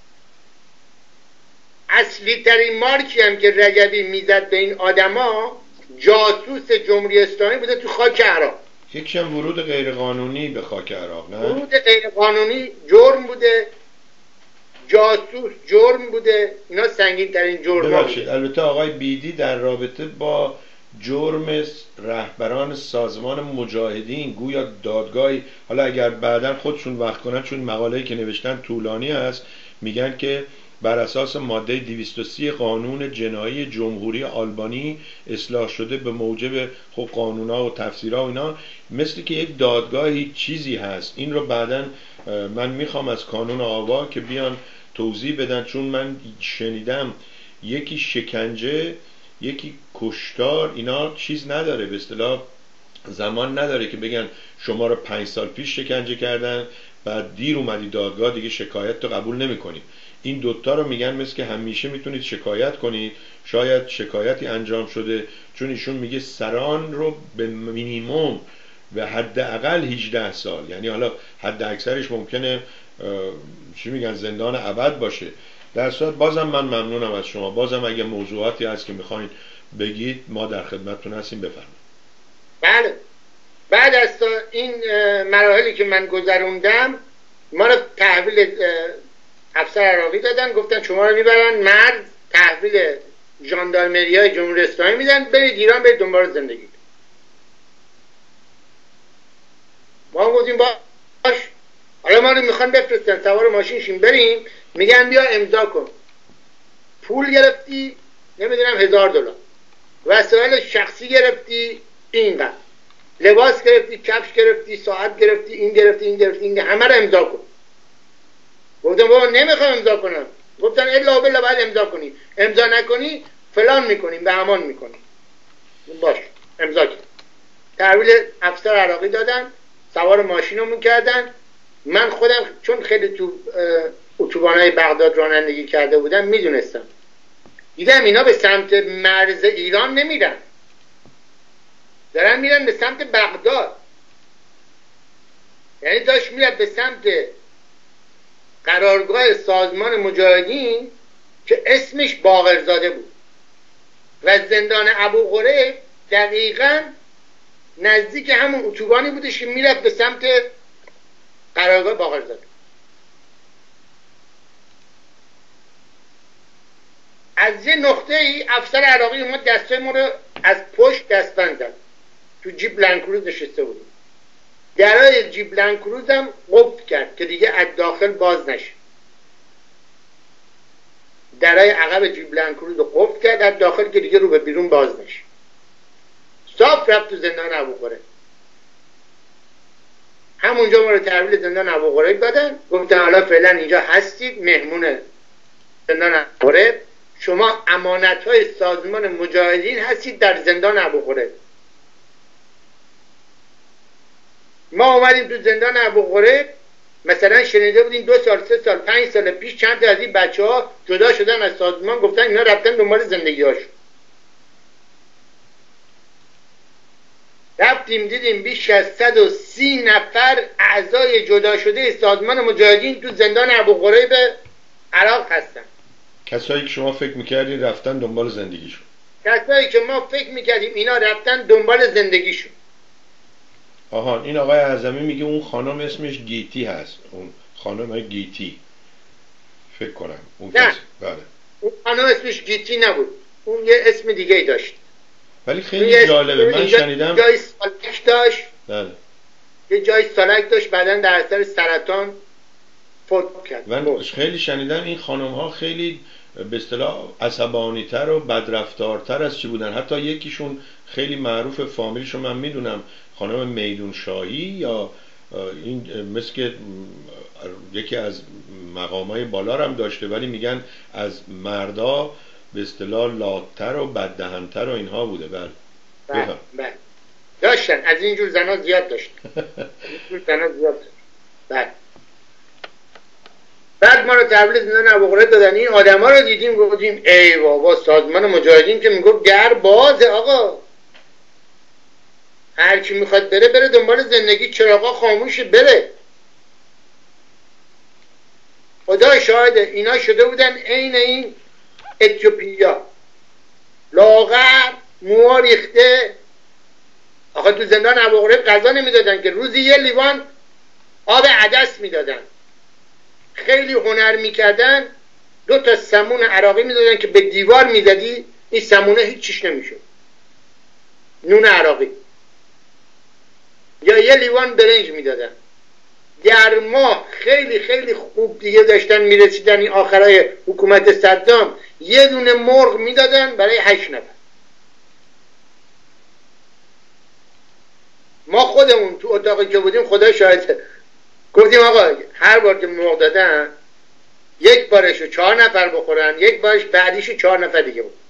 اصلی ترین مارکی هم که رجبی میزد به این آدما جاسوس جمهوری اسلامی بوده تو خاک عراق. یکی هم ورود غیرقانونی به خاک عراق، نه؟ ورود غیرقانونی جرم بوده، جاسوس جرم بوده، اینا سنگین ترین جرم ها بوده. البته آقای بیدی در رابطه با جرم رهبران سازمان مجاهدین گویا دادگاهی، حالا اگر بعداً خودشون وقت کنن چون مقاله‌ای که نوشتن طولانی است، میگن که بر اساس ماده 230 قانون جنایی جمهوری آلبانی اصلاح شده به موجب خب قانونا و تفسیرها و اینا، مثل که یک دادگاهی چیزی هست. این رو بعداً من میخوام از کانون آوا که بیان توضیح بدن، چون من شنیدم یکی شکنجه یکی کشتار اینا چیز نداره، به اصطلاح زمان نداره که بگن شما رو 5 سال پیش شکنجه کردن بعد دیر اومدی دادگاه دیگه شکایت تو قبول نمی کنیم. این دوتا رو میگن مثل که همیشه میتونید شکایت کنید، شاید شکایتی انجام شده، چون ایشون میگه سران رو به مینیموم و حداقل 18 سال، یعنی حالا حد اکثرش ممکنه چی میگن زندان ابد باشه. در صورت بازم من ممنونم از شما، بازم اگه موضوعاتی هست که میخواین بگید ما در خدمتتون هستیم، بفرمایید. بله، بعد از این مراحلی که من گذروندم ما رو تحویل افسر عراقی دادن، گفتن شما رو میبرن مرز، تحویل ژاندارمری های جمهوری اسلامی میدن، برید ایران، برید دنبال زندگی. ما گفتیم باش، حالا ما رو میخوان بفرستن سوار ماشین شیم بریم، میگن بیا امضا کن. پول گرفتی نمیدونم $1000، وسایل شخصی گرفتی اینقدر، لباس گرفتی، کفش گرفتی، ساعت گرفتی، این گرفتی، این گرفتی، این همه رو امضا کن. گفتم بابا نمیخوام امضا کنم. گفتن الا بالله باید امضا کنی، امضا نکنی فلان میکنیم، به امان میکنیم. باش امضا کن. تحویل افسر عراقی دادن، سوار ماشینمون کردن. من خودم چون خیلی تو اتوبان‌های بغداد رانندگی کرده بودم میدونستم، دیدم اینا به سمت مرز ایران نمیرن، دارن میرن به سمت بغداد. یعنی داشت میرد به سمت قرارگاه سازمان مجاهدین که اسمش باقرزاده بود و زندان ابو غریب دقیقاً نزدیک همون اتوبانی بودش که میرفت به سمت قرارگاه باقرزاده. از یه نقطه ای افسر عراقی اومد دستای ما رو از پشت دستبند زد. تو جیب لنکروز نشسته بود، درای جیب لنکروز هم قفل کرد که دیگه از داخل باز نشه. درای عقب جیب لنکروز رو قفل کرد از داخل که دیگه رو به بیرون باز نشه. صاف رفت تو زندان ابو غریب. همونجا ما رو تحویل زندان ابو غریب دادن، گفتن حالا فعلا اینجا هستید مهمون زندان ابو غریب، شما امانت‌های سازمان مجاهدین هستید در زندان ابو غریب. ما اومدیم تو زندان ابو غریب، مثلا شنیده بودیم 2 سال 3 سال 5 سال پیش چند تا از این بچه‌ها جدا شدن از سازمان، گفتن اینا رفتن دنبال زندگی‌هاشون. رفتیم دیدیم بیش از 130 نفر اعضای جدا شده سازمان مجاهدین تو زندان ابو غریب عراق هستن. کسایی که شما فکر میکردین رفتن دنبال زندگیشون، کسایی که ما فکر میکردیم اینا رفتن دنبال زندگیشون. آها، این آقای اعظمی میگه اون خانم اسمش گیتی هست، اون خانم گیتی فکر کنم اون نه، بله. اون خانم اسمش گیتی نبود، اون یه اسم دیگه ای داشت. ولی خیلی جالبه، من شنیدم جای سالک داشت. بله. یه جای سالک داشت، بعدن در اثر سرطان فوت کرد. من خیلی شنیدم این خانم ها خیلی به اصطلاح عصبانی‌تر و بدرفتارتر از چی بودن. حتی یکیشون خیلی معروف، فامیلشو من میدونم، خانم میدون شاهی، یا این مثل که یکی از مقامای بالا هم داشته، ولی میگن از مردا به اصطلاح لاتر و بددهن‌تر و اینها بوده. بله بله داشتن، از اینجور زنا زیاد داشتن. اینجور زنا زیاد داشتن. بله. بعد ما رو تحویل زندان ابو غریب دادن. این آدما رو دیدیم گفتیم ای بابا، سازمان مجاهدین که میگفت در بازه آقا، هر کی میخواد بره بره دنبال زندگی، چراغا خاموشه بره. خدا شاهده اینا شده بودن عین این اتیوپیا، لاغر، موها ریخته. آخه تو زندان ابو غریب غذا نمیدادن که، روزی یه لیوان آب عدس میدادن. خیلی هنر میکردن، 2 تا سمون عراقی میدادن که به دیوار میزدی این سمونه هیچ چیش نمیشد. نون عراقی. یا یه لیوان برنج میدادن. در ماه خیلی خیلی خوب دیگه داشتن میرسیدن این آخرای حکومت صدام، یه دونه مرغ میدادن برای 8 نفر. ما خودمون تو اتاقی که بودیم خدا شاهده گفتیم آقا هر بار که مرغ دادن 1 بارشو 4 نفر بخورن، 1 بارش بعدیشو 4 نفر دیگه بخورن.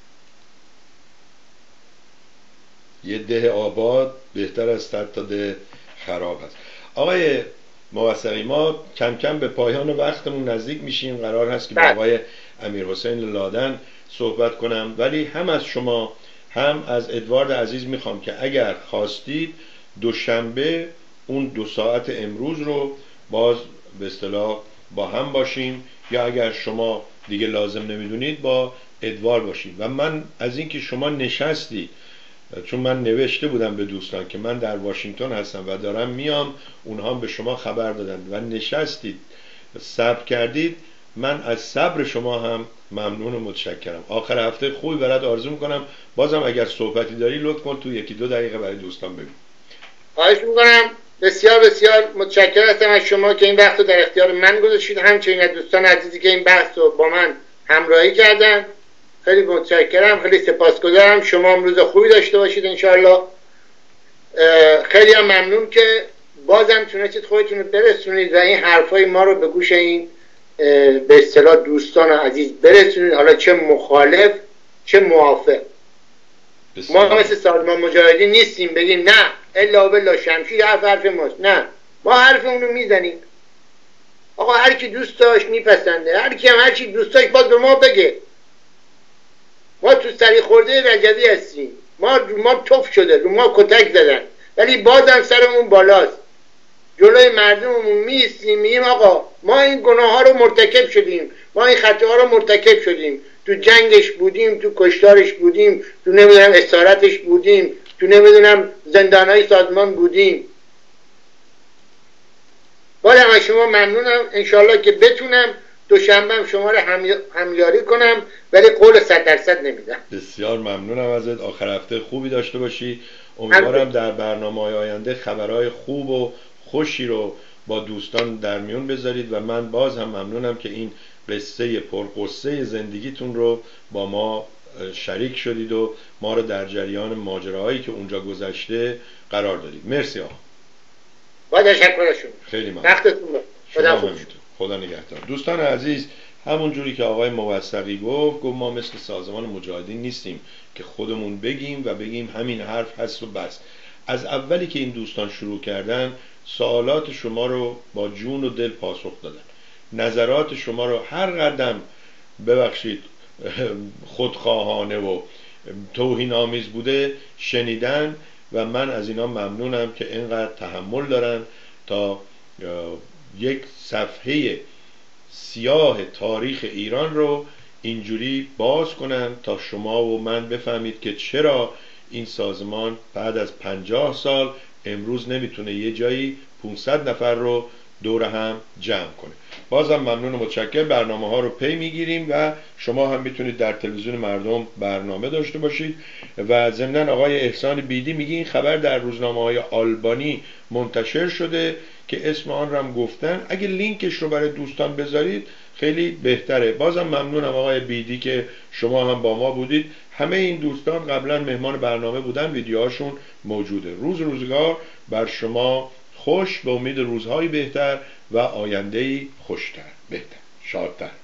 یه ده آباد بهتر از 100 تا ده خراب هست. آقای موثقی، ما کم کم به پایان وقتمون نزدیک میشیم. قرار هست که با آقای امیرحسین لادن صحبت کنم، ولی هم از شما هم از ادوارد عزیز میخوام که اگر خواستید دوشنبه اون 2 ساعت امروز رو باز به اصطلاح با هم باشیم، یا اگر شما دیگه لازم نمیدونید با ادوارد باشید. و من از اینکه شما نشستید، چون من نوشته بودم به دوستان که من در واشنگتن هستم و دارم میام، اونها هم به شما خبر دادن و نشستید صبر کردید، من از صبر شما هم ممنون و متشکرم. آخر هفته خوبی برات آرزو میکنم. بازم اگر صحبتی داری لطف کن تو 1-2 دقیقه برای دوستان بگو. خواهش میکنم. بسیار بسیار متشکرم هستم از شما که این بحث رو در اختیار من گذاشتید، همچنین از دوستان عزیزی که این بحث رو با من همراهی کردن. خیلی متشکرم، خیلی سپاسگزارم. شما هم روز خوبی داشته باشید انشاءالله. خیلی هم ممنون که بازم تونستید خودتون رو برسونید و این حرفای ما رو به گوش این به اصطلاح دوستان عزیز برسونید، حالا چه مخالف چه موافق. ما مثل سازمان مجاهدین نیستیم بگیم نه الا بالله شمشیر حرف ماست. نه، ما حرفمون رو میزنیم. آقا هر کی دوست داشت میپسنده، هر کی هم هر چی دوست داشت باز به ما بگه. ما تو سری خورده رجبی هستیم، ما توف شده، رو ما کتک زدن، ولی بازم سرمون بالاست. جلوی مردممون میستیم میگیم آقا ما این گناه ها رو مرتکب شدیم، ما این خطاها رو مرتکب شدیم، تو جنگش بودیم، تو کشتارش بودیم، تو نمیدونم اسارتش بودیم، تو نمیدونم زندانهای سازمان بودیم. بازم از شما ممنونم. انشالله که بتونم دوشنبه هم شما رو همیاری کنم، ولی قول 100% نمیدم. بسیار ممنونم ازت. آخر هفته خوبی داشته باشی. امیدوارم در برنامه‌های آینده خبرهای خوب و خوشی رو با دوستان در میون بذارید و من باز هم ممنونم که این قصه پرقصه زندگیتون رو با ما شریک شدید و ما رو در جریان ماجراهایی که اونجا گذشته قرار دادید. مرسی آقا. با تشکرشون. خیلی ممنون. وقتتون خدا نگهدار. دوستان عزیز، همون جوری که آقای موثقی گفت ما مثل سازمان مجاهدین نیستیم که خودمون بگیم و بگیم همین حرف هست و بس. از اولی که این دوستان شروع کردن سوالات شما رو با جون و دل پاسخ دادن، نظرات شما رو هر قدم ببخشید خودخواهانه و توهین آمیز بوده شنیدن و من از اینا ممنونم که اینقدر تحمل دارن تا یک صفحه سیاه تاریخ ایران رو اینجوری باز کنن تا شما و من بفهمید که چرا این سازمان بعد از 50 سال امروز نمیتونه یه جایی 500 نفر رو دور هم جمع کنه. بازم ممنون و متشکرم. برنامه ها رو پی میگیریم و شما هم میتونید در تلویزیون مردم برنامه داشته باشید. و ضمناً آقای احسان بیدی میگه این خبر در روزنامه های آلبانی منتشر شده که اسم آن رو هم گفتن، اگه لینکش رو برای دوستان بذارید خیلی بهتره. بازم ممنونم آقای بیدی که شما هم با ما بودید. همه این دوستان قبلا مهمان برنامه بودن، ویدیوهاشون موجوده. روزگار بر شما خوش، به امید روزهای بهتر و آینده‌ای خوشتر، بهتر، شادتر.